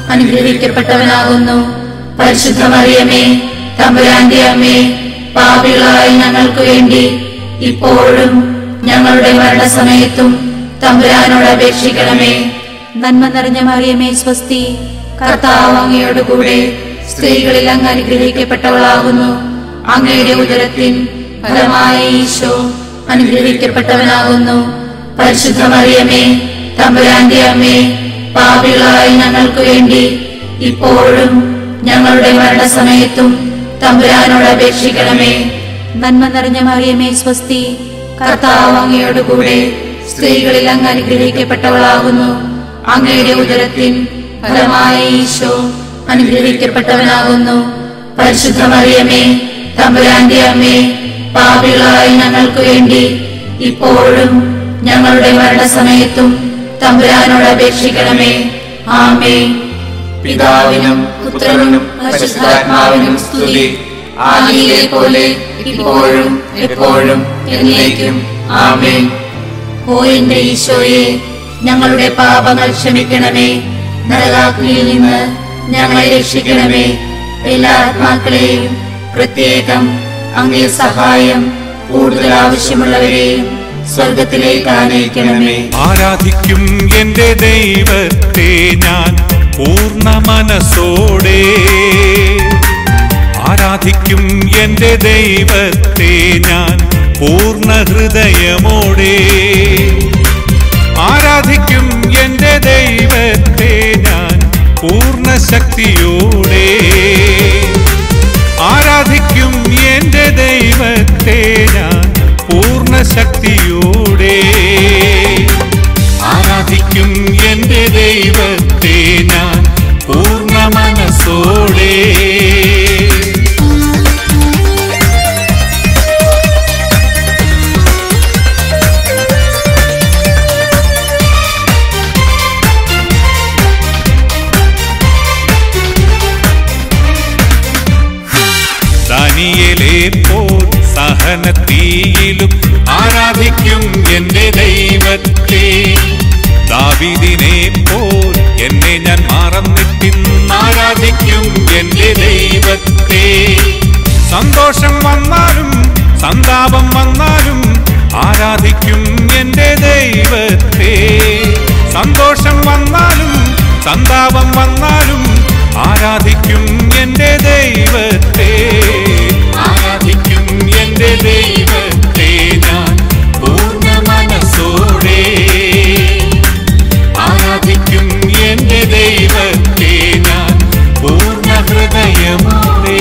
അനുഗ്രഹിക്കപ്പെട്ടവനാകുന്നു. പരിശുദ്ധ മറിയമേ, തമ്പുരാന്റെ അമ്മേ, പാപികളായ ഞങ്ങൾക്ക് വേണ്ടി ഇപ്പോഴും ഞങ്ങളുടെ മരണസമയത്തും തമ്പുരാനോട് അപേക്ഷിക്കണമേ. നന്മ നിറഞ്ഞ മറിയമേ സ്വസ്തി, കർത്താവ് അങ്ങയോടുകൂടെ സ്ത്രീകളിൽ അങ്ങ് അനുഗ്രഹിക്കപ്പെട്ടവളാകുന്നു. അങ്ങയുടെ ഉദരത്തിൻ ഫലമായ ഈശോ അനുഗ്രഹിക്കപ്പെട്ടവനാകുന്നു. പരിശുദ്ധ മറിയമേ, തമ്പുരാന്റെ അമ്മേ, പാപികളായ ഞങ്ങൾക്ക് വേണ്ടി ഇപ്പോഴും ഞങ്ങളുടെ മരണസമയത്തും തമ്പുരാനോട് അപേക്ഷിക്കണമേ. നന്മ നിറഞ്ഞ മറിയമേ സ്വസ്തി, കർത്താവ് അങ്ങയോടുകൂടെ സ്ത്രീകളിൽ അങ്ങ് അനുഗ്രഹിക്കപ്പെട്ടവളാകുന്നു. അങ്ങയുടെ ഉദരത്തിൻ ഫലമായ ഈശോ അനുഗ്രഹിക്കപ്പെട്ടവനാകുന്നു. പരിശുദ്ധ മറിയമേ, തമ്പുരാന്റെ അമ്മേ, പാപികളായ ഞങ്ങൾക്ക് വേണ്ടി ഇപ്പോഴും ഞങ്ങളുടെ മരണസമയത്തും തമ്പുരാനോട് അപേക്ഷിക്കണമേ. ആമേൻ. പിതാവിനും പുത്രനും പരിശുദ്ധാത്മാവിനും സ്തുതി. ആദിയിലെ പോലെ ഇപ്പോഴും എപ്പോഴും എന്നേക്കും. ആമേൻ. ഓ എന്റെ ഈശോയെ, ഞങ്ങളുടെ പാപങ്ങൾ ക്ഷമിക്കണമേ. നരകാഗ്നിയിൽ നിന്ന് ഞങ്ങളെ രക്ഷിക്കണമേ. എല്ലാ ആത്മാക്കളെയും, പ്രത്യേകം അങ്ങേ സഹായം കൂടുതൽ ആവശ്യമുള്ളവരെയും സ്വർഗത്തിലേക്ക് ആനയിക്കണമേ. ആരാധിക്കും എന്റെ ദൈവത്തെ ഞാൻ പൂർണ്ണ മനസ്സോടെ, ആരാധിക്കും എന്റെ ദൈവത്തെ ഞാൻ പൂർണ്ണ ഹൃദയമോടെ, ആരാധിക്കും എന്റെ ദൈവത്തെ ഞാൻ പൂർണ്ണ ശക്തിയോടെ, ആരാധിക്കും എന്റെ ദൈവത്തെ ഞാൻ പൂർണ്ണ ശക്തിയോടെ, ആരാധിക്കും എന്റെ ദൈവത്തെ ഞാൻ പൂർണ്ണ മനസ്സോടെ. ദാനിയേലെ പോൽ സഹനത്തിയിലും ആരാധിക്കും എന്റെ ദൈവത്തെ, ദാവീദിനെ പോൽ എന്നെ ഞാൻ മറന്നിട്ടിന്ന് ആരാധിക്കും എന്റെ ദൈവത്തെ. സന്തോഷം വന്നാലും സന്താപം വന്നാലും ആരാധിക്കും എന്റെ ദൈവത്തെ, സന്തോഷം വന്നാലും സന്താപം വന്നാലും ആരാധിക്കും എന്റെ ദൈവത്തെ, ആരാധിക്കും എന്റെ ദൈവത്തെ ഞാൻ പൂർണ്ണ മനസ്സോടെ, ആരാധിക്കും എന്റെ ദൈവത്തെ ഞാൻ പൂർണ്ണ ഹൃദയമോടെ.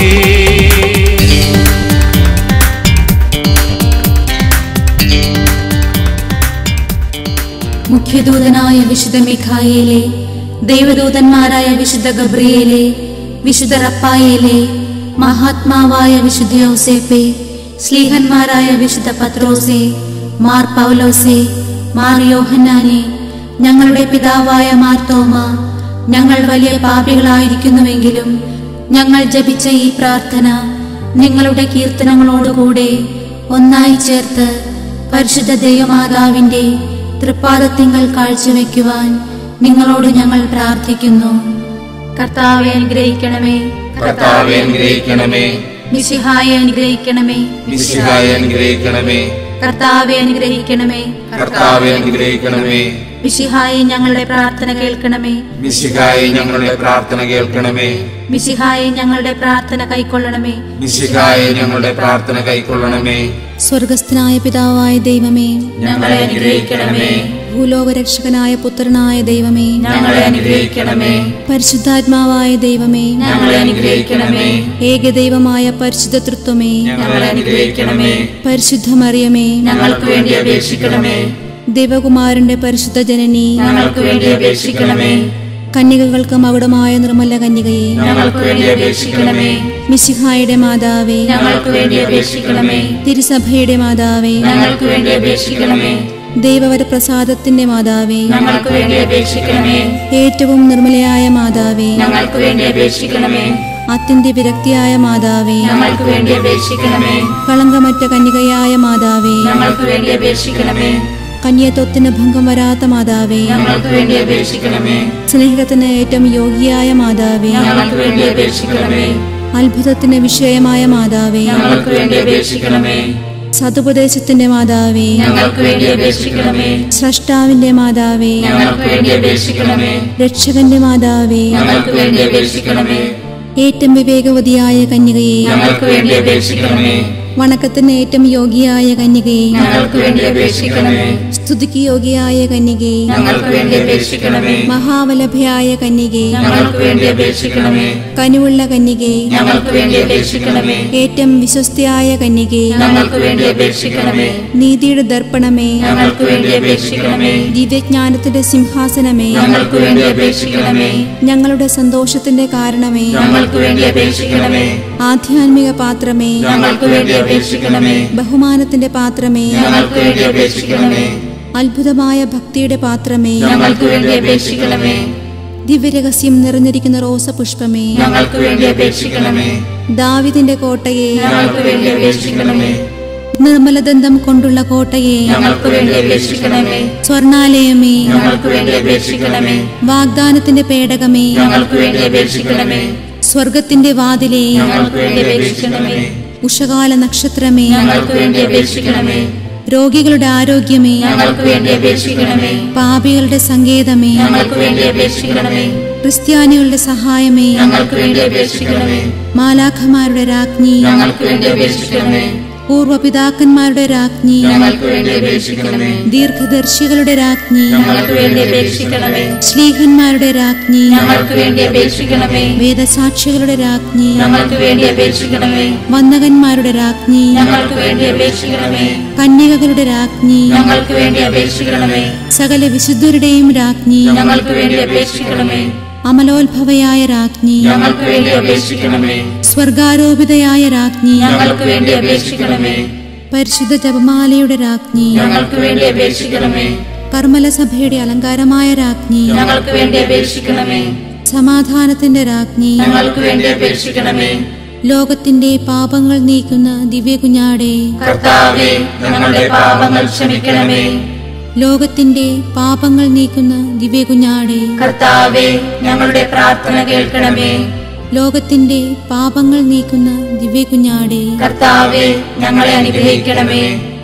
മുഖ്യദൂതനായ വിശുദ്ധ മിഖായേലേ, ദൈവദൂതന്മാരായ വിശുദ്ധ ഗബ്രിയേലേ, വിശുദ്ധ റഫായേലേ, മഹാത്മാവായ വിശുദ്ധ യോസേപ്പേ, ശ്ലീഹന്മാരായ വിശുദ്ധ പത്രോസേ, മാർ പൗലോസേ, മാർ യോഹന്നാനേ, ഞങ്ങളുടെ പിതാവായ മാർ തോമ, ഞങ്ങൾ വലിയ പാപികളായിരിക്കുന്നുവെങ്കിലും ഞങ്ങൾ ജപിച്ച ഈ പ്രാർത്ഥന നിങ്ങളുടെ കീർത്തനങ്ങളോടുകൂടെ ഒന്നായി ചേർത്ത് പരിശുദ്ധ ദൈവമാതാവിന്റെ തൃപ്പാദത്തിങ്കൽ കാഴ്ചവെക്കുവാൻ നിങ്ങളോട് ഞങ്ങൾ പ്രാർത്ഥിക്കുന്നു. കർത്താവെ അനുഗ്രഹിക്കണമേ, കർത്താവെ അനുഗ്രഹിക്കണമേ, മിശിഹായെ അനുഗ്രഹിക്കണമേ, മിശിഹായെ അനുഗ്രഹിക്കണമേ, കർത്താവെ അനുഗ്രഹിക്കണമേ, കർത്താവെ അനുഗ്രഹിക്കണമേ, മിശിഹായെ ഞങ്ങളുടെ പ്രാർത്ഥന കേൾക്കണമേ, മിശിഹായെ ഞങ്ങളുടെ പ്രാർത്ഥന കേൾക്കണമേ, മിശിഹായെ ഞങ്ങളുടെ പ്രാർത്ഥന കൈക്കൊള്ളണമേ, മിശിഹായെ ഞങ്ങളുടെ പ്രാർത്ഥന കൈക്കൊള്ളണമേ. സ്വർഗസ്ഥനായ പിതാവായ ദൈവമേ, ഞങ്ങളെ അനുഗ്രഹിക്കണമേ. ഭൂലോകരക്ഷകനായ പുത്രനായ ദൈവമേ, ഞങ്ങളെ അനുഗ്രഹിക്കണമേ. പരിശുദ്ധാത്മാവായ ദൈവമേ, ഞങ്ങളെ അനുഗ്രഹിക്കണമേ. ഏകദൈവമായ പരിശുദ്ധ തൃത്വമേ, ഞങ്ങളെ അനുഗ്രഹിക്കണമേ. പരിശുദ്ധ മറിയമേ, ഞങ്ങൾക്ക് വേണ്ടി അപേക്ഷിക്കണമേ. ദേവകുമാരന്റെ പരിശുദ്ധ ജനനി, ഞങ്ങൾക്ക് വേണ്ടി അപേക്ഷിക്കണമേ. കന്യകകൾക്ക് മകുടമായ നിർമ്മല കന്യകയെ, ഞങ്ങൾക്ക് വേണ്ടി അപേക്ഷിക്കണമേ. മിശിഹായുടെ മാതാവേ, ഞങ്ങൾക്ക് വേണ്ടി അപേക്ഷിക്കണമേ. തിരുസഭയുടെ മാതാവേ, ഞങ്ങൾക്ക് വേണ്ടി അപേക്ഷിക്കണമേ. ദൈവവരപ്രസാദത്തിന്റെ മാതാവേ, ഞങ്ങൾക്ക് വേണ്ടി അപേക്ഷിക്കണമേ. ഏറ്റവും നിർമ്മലയായ മാതാവേ, ഞങ്ങൾക്ക് വേണ്ടി അപേക്ഷിക്കണമേ. അത്യന്ത വിരക്തിയായ മാതാവേ, ഞങ്ങൾക്ക് വേണ്ടി അപേക്ഷിക്കണമേ. കളങ്കമറ്റ കന്യകയായ മാതാവേ, ഞങ്ങൾക്ക് വേണ്ടി അപേക്ഷിക്കണമേ. കന്യത്വത്തിന് ഭംഗം വരാത്ത മാതാവേ, ഞങ്ങൾക്ക് വേണ്ടി അപേക്ഷിക്കണമേ. സ്നേഹത്തിന് ഏറ്റവും യോഗ്യയായ മാതാവേ, ഞങ്ങൾക്ക് വേണ്ടി അപേക്ഷിക്കണമേ. അത്ഭുതത്തിന് വിഷയമായ മാതാവേ, ഞങ്ങൾക്ക് വേണ്ടി അപേക്ഷിക്കണമേ. സതുപദേശത്തിന്റെ മാതാവേ, ഞങ്ങൾക്ക് വേണ്ടി അപേക്ഷിക്കണമേ. സ്രഷ്ടാവിന്റെ മാതാവേ, ഞങ്ങൾക്ക് വേണ്ടി അപേക്ഷിക്കണമേ. രക്ഷകന്റെ മാതാവേ, ഞങ്ങൾക്ക് വേണ്ടി അപേക്ഷിക്കണമേ. ഏറ്റവും വിവേകവതിയായ കന്യകയെ, ഞങ്ങൾക്ക് വേണ്ടി അപേക്ഷിക്കണമേ. വണക്കത്തിന് ഏറ്റവും യോഗ്യയായ കന്യകയെ, ഞങ്ങൾക്ക് വേണ്ടി അപേക്ഷിക്കണമേ. സ്തുതിക്ക് യോഗ്യയായ കന്യകയെ, ഞങ്ങൾക്ക് വേണ്ടി അപേക്ഷിക്കണമേ. മഹാവലഭയായ കന്യകയെ, ഞങ്ങൾക്ക് വേണ്ടി അപേക്ഷിക്കണമേ. കനിവുള്ള കന്യകയെ, ഞങ്ങൾക്ക് വേണ്ടി അപേക്ഷിക്കണമേ. ഏറ്റവും വിശ്വസ്തയായ കന്യകയെ, ഞങ്ങൾക്ക് വേണ്ടി അപേക്ഷിക്കണമേ. നീതിയുടെ ദർപ്പണമേ, ഞങ്ങൾക്ക് വേണ്ടി അപേക്ഷിക്കണമേ. ദിവ്യജ്ഞാനത്തിന്റെ സിംഹാസനമേ, ഞങ്ങൾക്ക് വേണ്ടി അപേക്ഷിക്കണമേ. ഞങ്ങളുടെ സന്തോഷത്തിന്റെ കാരണമേ, ഞങ്ങൾക്ക് വേണ്ടി അപേക്ഷിക്കണമേ. ആധ്യാത്മിക പാത്രമേ, ഞങ്ങൾക്ക് വേണ്ടി അപേക്ഷിക്കണമേ. ബഹുമാനത്തിന്റെ പാത്രമേ, ഞങ്ങൾക്ക് വേണ്ടി അപേക്ഷിക്കണമേ. അത്ഭുതമായ ഭക്തിയുടെ പാത്രമേ, ഞങ്ങൾക്ക് വേണ്ടി അപേക്ഷിക്കണമേ. ദിവ്യരഹസ്യം നിറഞ്ഞിരിക്കുന്ന റോസപുഷ്പമേ, ഞങ്ങൾക്ക് വേണ്ടി അപേക്ഷിക്കണമേ. ദാവീദിന്റെ കോട്ടയെ, ഞങ്ങൾക്ക് വേണ്ടി അപേക്ഷിക്കണമേ. നിർമ്മലദന്തം കൊണ്ടുള്ള കോട്ടയെ, ഞങ്ങൾക്ക് വേണ്ടി അപേക്ഷിക്കണമേ. സ്വർണാലയമേ, ഞങ്ങൾക്ക് വേണ്ടി അപേക്ഷിക്കണമേ. വാഗ്ദാനത്തിന്റെ പേടകമേ, ഞങ്ങൾക്ക് വേണ്ടി അപേക്ഷിക്കണമേ. സ്വർഗത്തിന്റെ വാതിലേ, ഞങ്ങൾക്ക് വേണ്ടി അപേക്ഷിക്കണമേ. ഉഷകാല നക്ഷത്രമേ, ഞങ്ങൾക്ക് വേണ്ടി അപേക്ഷിക്കണമേ. രോഗികളുടെ ആരോഗ്യമേ, ഞങ്ങൾക്ക് വേണ്ടി അപേക്ഷിക്കണമേ. പാപികളുടെ സങ്കേതമേ, ഞങ്ങൾക്ക് വേണ്ടി അപേക്ഷിക്കണമേ. ക്രിസ്ത്യാനികളുടെ സഹായമേ, ഞങ്ങൾക്ക് വേണ്ടി അപേക്ഷിക്കണമേ. മാലാഖമാരുടെ രാജ്ഞി, ഞങ്ങൾക്ക് വേണ്ടി അപേക്ഷിക്കണമേ. പൂർവപിതാക്കന്മാരുടെ രാജ്ഞി, ഞങ്ങൾക്ക് വേണ്ടി അപേക്ഷിക്കണമേ. ദീർഘദർശികളുടെ രാജ്ഞി, ഞങ്ങൾക്ക് വേണ്ടി അപേക്ഷിക്കണമേ. ശ്ലീഹന്മാരുടെ രാജ്ഞി, ഞങ്ങൾക്ക് വേണ്ടി അപേക്ഷിക്കണമേ. വേദസാക്ഷികളുടെ രാജ്ഞി, ഞങ്ങൾക്ക് വേണ്ടി അപേക്ഷിക്കണമേ. വന്ദകന്മാരുടെ രാജ്ഞി, ഞങ്ങൾക്ക് വേണ്ടി അപേക്ഷിക്കണമേ. കന്യകകളുടെ രാജ്ഞി, ഞങ്ങൾക്ക് വേണ്ടി അപേക്ഷിക്കണമേ. സകല വിശുദ്ധരുടെയും രാജ്ഞി, ഞങ്ങൾക്ക് വേണ്ടി അപേക്ഷിക്കണമേ. അമലോത്ഭവയായ രാജ്ഞി, ഞങ്ങൾക്ക് വേണ്ടി അപേക്ഷിക്കണമേ. സ്വർഗാരോപിതയായ രാജ്ഞി, ഞങ്ങൾക്ക് വേണ്ടി അപേക്ഷിക്കണമേ. പരിശുദ്ധ ജപമാലയുടെ രാജ്ഞി, ഞങ്ങൾക്ക് വേണ്ടി അപേക്ഷിക്കണമേ. കർമ്മലസഭയുടെ അലങ്കാരമായ രാജ്ഞി, ഞങ്ങൾക്ക് വേണ്ടി അപേക്ഷിക്കണമേ. സമാധാനത്തിന്റെ രാജ്ഞി, ഞങ്ങൾക്ക് വേണ്ടി അപേക്ഷിക്കണമേ. ലോകത്തിന്റെ പാപങ്ങൾ നീക്കുന്ന ദിവ്യകുഞ്ഞാടേ, കർത്താവേ, ഞങ്ങളുടെ പാപങ്ങൾ ക്ഷമിക്കണമേ. ലോകത്തിന്റെ പാപങ്ങൾ നീക്കുന്ന ദിവ്യകുഞ്ഞാടേ, കർത്താവേ, ഞങ്ങളുടെ പ്രാർത്ഥന കേൾക്കണമേ. ലോകത്തിന്റെ പാപങ്ങൾ നീക്കുന്ന ദിവ്യകുഞ്ഞാടേ, കർത്താവേ, ഞങ്ങളെ അനുഗ്രഹിക്കണമേ.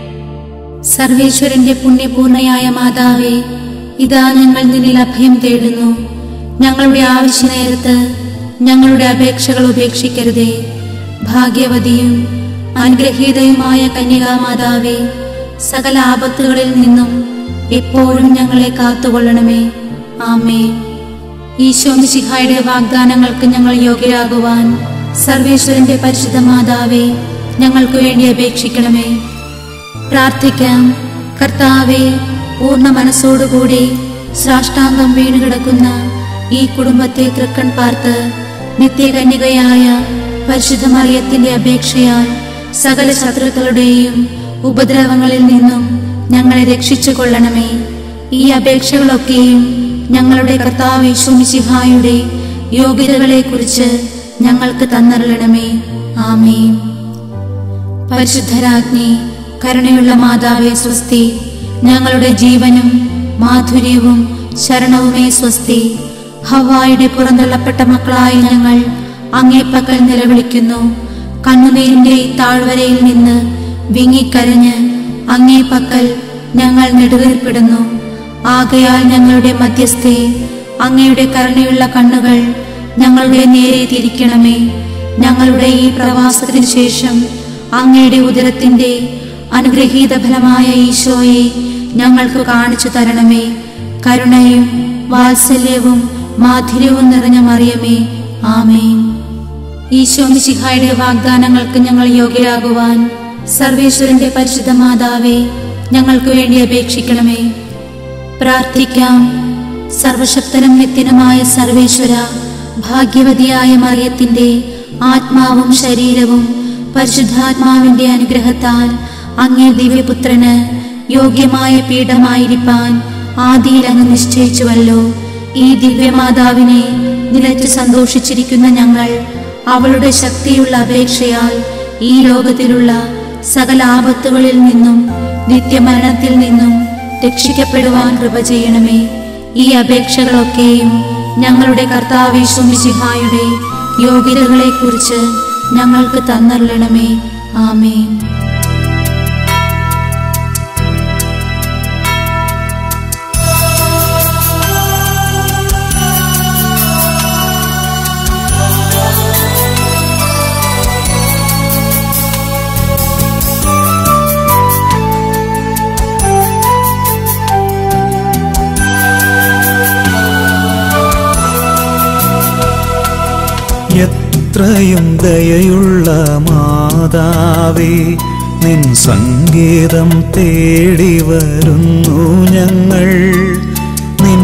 സർവേശ്വരന്റെ പുണ്യപൂർണയായ മാതാവേ, ഇതാ ഞങ്ങൾ നിന്നിൽ അഭയം തേടുന്നു. ഞങ്ങളുടെ ആവശ്യ നേരത്ത് ഞങ്ങളുടെ അപേക്ഷകൾ ഉപേക്ഷിക്കരുതേ. ഭാഗ്യവതിയും അനുഗ്രഹീതയുമായ കന്യകാമാതാവേ, സകല ആപത്തുകളിൽ നിന്നും എപ്പോഴും ഞങ്ങളെ കാത്തുകൊള്ളണമേ. ആമേൻ. ഈശോ മിശിഹായുടെ വാഗ്ദാനങ്ങൾക്ക് ഞങ്ങൾ യോഗ്യരാകുവാൻ സർവേശ്വരന്റെ പരിശുദ്ധ മാതാവേ, ഞങ്ങൾക്ക് വേണ്ടി അപേക്ഷിക്കണമേ. പ്രാർത്ഥിക്കാം. കർത്താവേ, പൂർണ്ണ മനസ്സോടുകൂടി സാഷ്ടാംഗം വീണുകിടക്കുന്ന ഈ കുടുംബത്തെ തൃക്കൺ പാർത്ത് നിത്യകന്യകയായ പരിശുദ്ധ മറിയത്തിന്റെ അപേക്ഷയാൽ സകല ശത്രുക്കളുടെയും ഉപദ്രവങ്ങളിൽ നിന്നും ഞങ്ങളെ രക്ഷിച്ചു കൊള്ളണമേ. ഈ അപേക്ഷകളൊക്കെയും ഞങ്ങളുടെ കർത്താവ് യേശു മിശിഹായുടെ യോഗ്യതകളെ കുറിച്ച് ഞങ്ങൾക്ക് തന്നരുളണമേ. ആമേൻ. പരിശുദ്ധരാജ്ഞി, കരുണയുള്ള മാതാവേ സ്വസ്തി. ഞങ്ങളുടെ ജീവനും മാധുര്യവും ശരണവുമേ സ്വസ്തി. ഹവ്വായുടെ പുറന്തള്ളപ്പെട്ട മക്കളായ ഞങ്ങൾ അങ്ങേപ്പക്കൽ നിലവിളിക്കുന്നു. കണ്ണുനീരിന്റെ ഈ താഴ്വരയിൽ നിന്ന് വിങ്ങിക്കരഞ്ഞ് അങ്ങേപ്പക്കൽ ഞങ്ങൾ നെടുവേർപ്പെടുന്നു. ആകയാൽ ഞങ്ങളുടെ മധ്യസ്ഥേ, അങ്ങയുടെ കരുണയുള്ള കണ്ണുകൾ ഞങ്ങളുടെ നേരെ തിരിക്കണമേ. ഞങ്ങളുടെ ഈ പ്രവാസത്തിന് ശേഷം അങ്ങയുടെ ഉദരത്തിന്റെ അനുഗ്രഹീത ഫലമായ ഈശോയെ ഞങ്ങൾക്ക് കാണിച്ചു തരണമേ. കരുണയും വാത്സല്യവും മാധുര്യവും നിറഞ്ഞ മറിയമേ, ആമേൻ. ഈശോ മിശിഹായുടെ വാഗ്ദാനങ്ങൾക്ക് ഞങ്ങൾ യോഗ്യരാകുവാൻ സർവേശ്വരന്റെ പരിശുദ്ധ മാതാവേ, ഞങ്ങൾക്ക് വേണ്ടി അപേക്ഷിക്കണമേ. പ്രാർത്ഥിക്കാം. സർവശക്തനും നിത്യനുമായ സർവേശ്വര, ഭാഗ്യവതിയായ മറിയത്തിന്റെ ആത്മാവും ശരീരവും പരിശുദ്ധാത്മാവിന്റെ അനുഗ്രഹത്താൽ അങ്ങേ ദിവ്യപുത്രന് യോഗ്യമായ പീഠമായിരിക്കാൻ ആദിയിൽ അങ്ങ് നിശ്ചയിച്ചുവല്ലോ. ഈ ദിവ്യമാതാവിനെ നിലച്ച് സന്തോഷിച്ചിരിക്കുന്ന ഞങ്ങൾ അവളുടെ ശക്തിയുള്ള അപേക്ഷയാൽ ഈ ലോകത്തിലുള്ള സകല ആപത്തുകളിൽ നിന്നും നിത്യമരണത്തിൽ നിന്നും രക്ഷിക്കപ്പെടുവാൻ കൃപ ചെയ്യണമേ. ഈ അപേക്ഷകളൊക്കെയും ഞങ്ങളുടെ കർത്താവ് യേശു മിശിഹായുടെ യോഗ്യതകളെ കുറിച്ച് ഞങ്ങൾക്ക് തന്നരുളണമേ. ആമേൻ. എത്രയും ദയയുള്ള മാതാവേ, നിൻ സങ്കേതം തേടി വരുന്നു ഞങ്ങൾ. നിൻ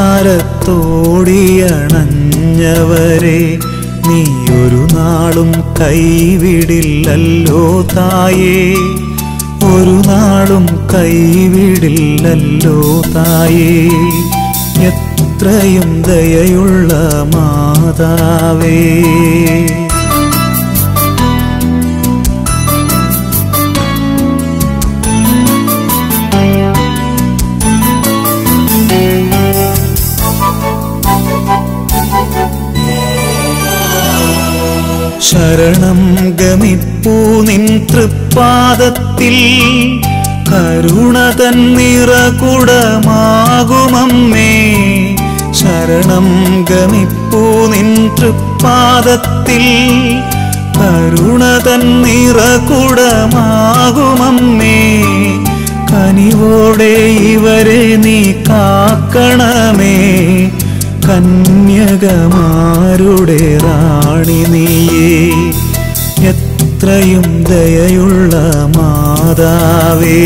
ചാരത്തോടിയണഞ്ഞവരെ നീ ഒരു നാളും കൈവിടില്ലല്ലോ തായേ, ഒരു നാളും കൈവിടില്ലല്ലോ തായേ. എത്രയും ദയയുള്ള മാതാവേ, ശരണം ഗമിപ്പൂ നിൻ തൃപ്പാദത്തിൽ, കരുണ തന്നിറകുടമാകുമമ്മേ. ശരണം ഗമിപ്പൂ നിൻ തൃപ്പാദത്തിൽ, കരുണ തന്നിറകുടമാകുമമ്മേ. കനിവോടെ ഇവരെ നീ കാക്കണമേ, കന്യകമാരുടെ റാണി നീയേ. എത്രയും ദയയുള്ള മാതാവേ,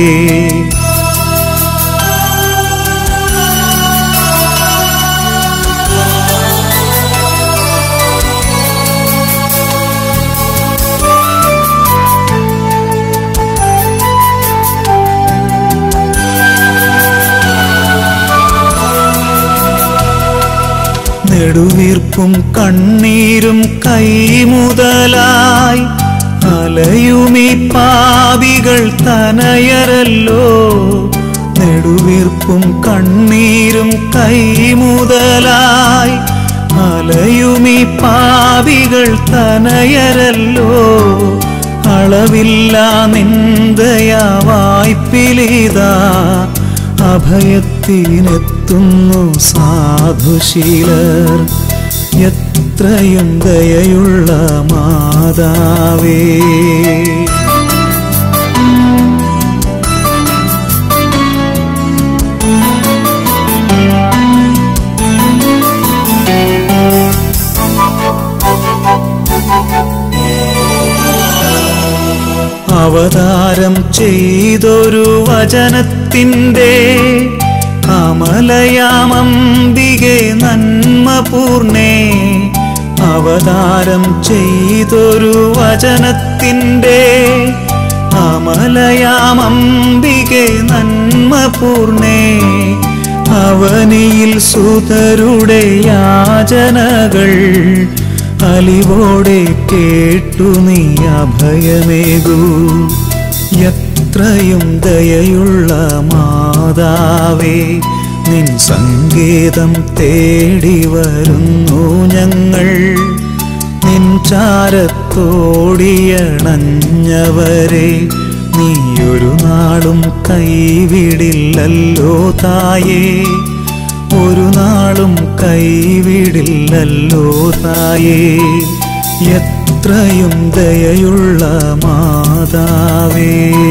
നെടുവീർപ്പും കണ്ണീരും കൈമുതലായി അലയുമീ പാപികൾ തനയരല്ലോ. നെടുവീർപ്പും കണ്ണീരും കൈമുതലായി അലയുമീ പാപികൾ തനയരല്ലോ. അളവില്ല നിന്ദയാ വായ്പിലിതാ, അഭയത്തിനെത്തുന്നു സാധുശീലർ. എത്രയും ദയയുള്ള മാതാവേ. അവതാരം ചെയ്തൊരു വചനത്തിൻ്റെ അമലയാമംബികെ നന്മ പൂർണ്ണേ. അവതാരം ചെയ്തൊരു വചനത്തിൻ്റെ അമലയാമംബികെ നന്മ പൂർണ്ണേ. അവനിയിൽ സുതരുടെ യാചനകൾ അലിവോടെ കേട്ടു നീ അഭയമേകൂ. എത്രയും ദയയുള്ള മാതാവേ, നിൻ സങ്കേതം തേടി വരുന്നു ഞങ്ങൾ. നിൻ ചാരത്തോടിയണഞ്ഞവരെ നീയൊരു നാളും കൈവിടില്ലല്ലോ തായേ. ഒരു നാളും കൈവിടില്ലല്ലോ തായേ. എത്രയും ദയയുള്ള മാതാവേ.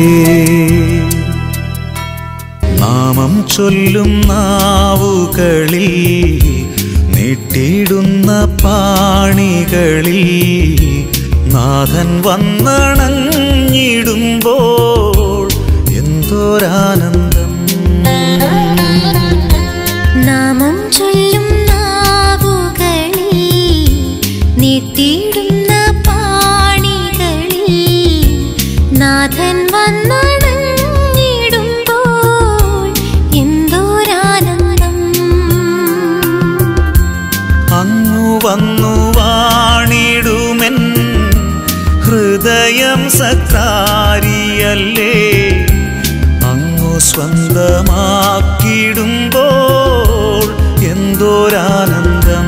നാമം ചൊല്ലും നാവുകളിൽ നീട്ടിയിടുന്ന പാണികളിൽ നാഥൻ വന്നണഞ്ഞിടുമ്പോൾ എന്തോരാനന്ദം. നാമം ചൊല്ലും നാവുകളിൽ നീട്ടിയിടുന്ന പാണികളിൽ നാഥൻ വന്നണഞ്ഞിടുമ്പോൾ എന്തോരാനന്ദം. അങ്ങു വന്നു വാണിടുമെൻ ഹൃദയം സക്രാരിയല്ലേ. അങ്ങു സ്വന്തമാക്കിടുമ്പോൾ എന്തോരാനന്ദം.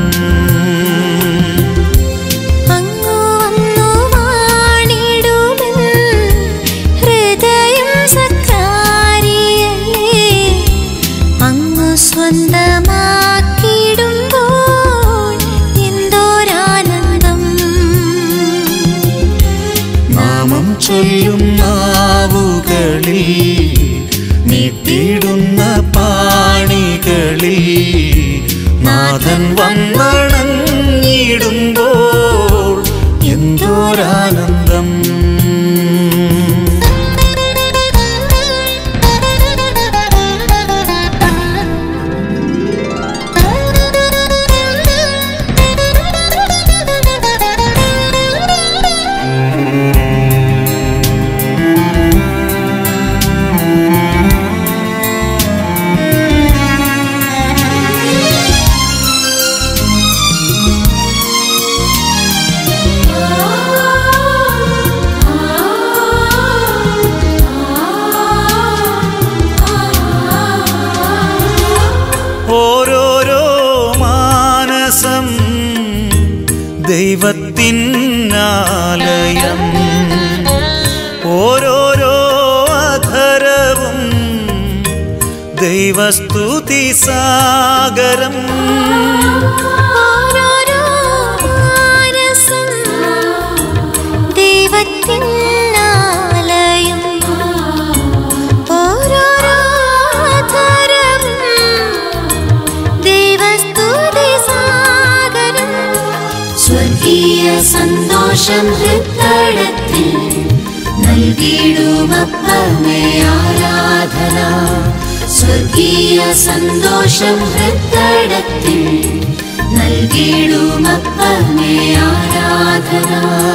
അങ്ങു വന്നു വാണിടുമെൻ ഹൃദയം സക്രാരിയല്ലേ. അങ്ങു സ്വന്തമാക്കിടുമ്പോൾ എന്തോരാനന്ദം. നാമം ചൊല്ലും നാവുകളിൽ നീട്ടിയിടുന്ന പാണികളിൽ നാഥൻ വന്നണഞ്ഞിടുമ്പോൾ എന്തോരാനന്ദം. ഓരോരോ മാനസം ദൈവത്തിനാലയം, ഓരോരോ അധരവും ദൈവസ്തുതി സാഗരം. ഓരോരോ മാനസം ദൈവത്തിനാലയം, ഓരോരോ അധരവും ദൈവസ്തുതി സാഗരം. സ്വർഗീയ സന്തോഷം ഹൃദയത്തിൽ നൽകിടുമപ്പമേ ആരാധന. സ്വർഗീയ സന്തോഷം ഹൃദയത്തിൽ നൽകിടുമപ്പമേ ആരാധന.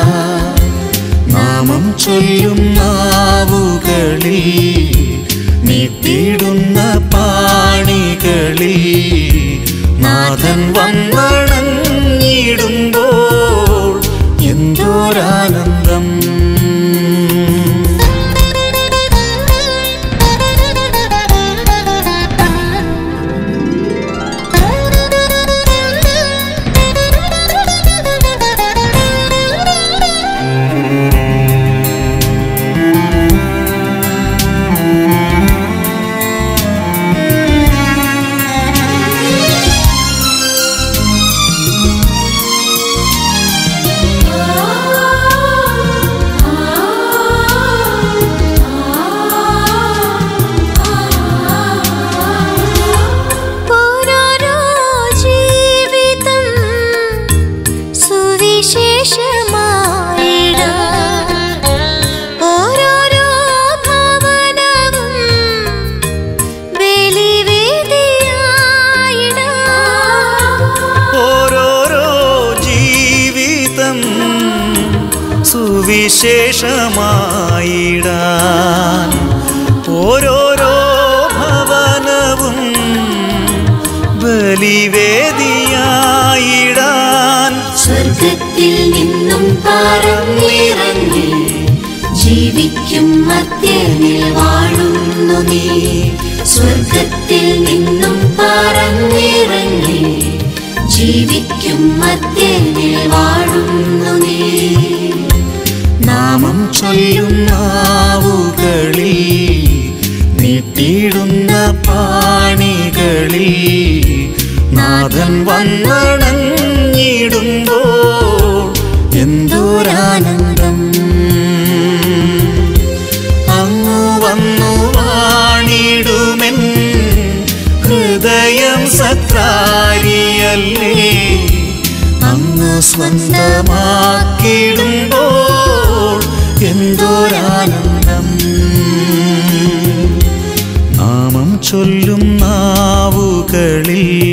നാമം ചൊല്ലും നാവുകളിൽ നീട്ടിയിടുന്ന പാണികളിൽ നാഥൻ വന്നണഞ്ഞിടുമ്പോൾ എന്തോരാനന്ദം. സുവിശേഷമായിടാൻ ഓരോരോ ഭവനവും ബലിവേദിയായിടാൻ സ്വർഗത്തിൽ നിന്നും പറന്നിറങ്ങി ജീവിക്കും മധ്യനിൽ വാഴുന്നു നീ. സ്വർഗത്തിൽ നിന്നും പറന്നിറങ്ങി ജീവിക്കും മധ്യനിൽ വാഴുന്നു നീ. നാമം ചൊല്ലും നാവുകളിൽ നീട്ടിയിടുന്ന പാണികളിൽ നാഥൻ വന്നണഞ്ഞിടുമ്പോൾ എന്തോരാനന്ദം. അങ്ങു വന്നു വാണിടുമെൻ ഹൃദയം സക്രാരിയല്ലേ. അങ്ങു സ്വന്തമാക്കിടുമ്പോൾ എന്തോരാനന്ദം. നാമം ചൊല്ലും നാവുകളിൽ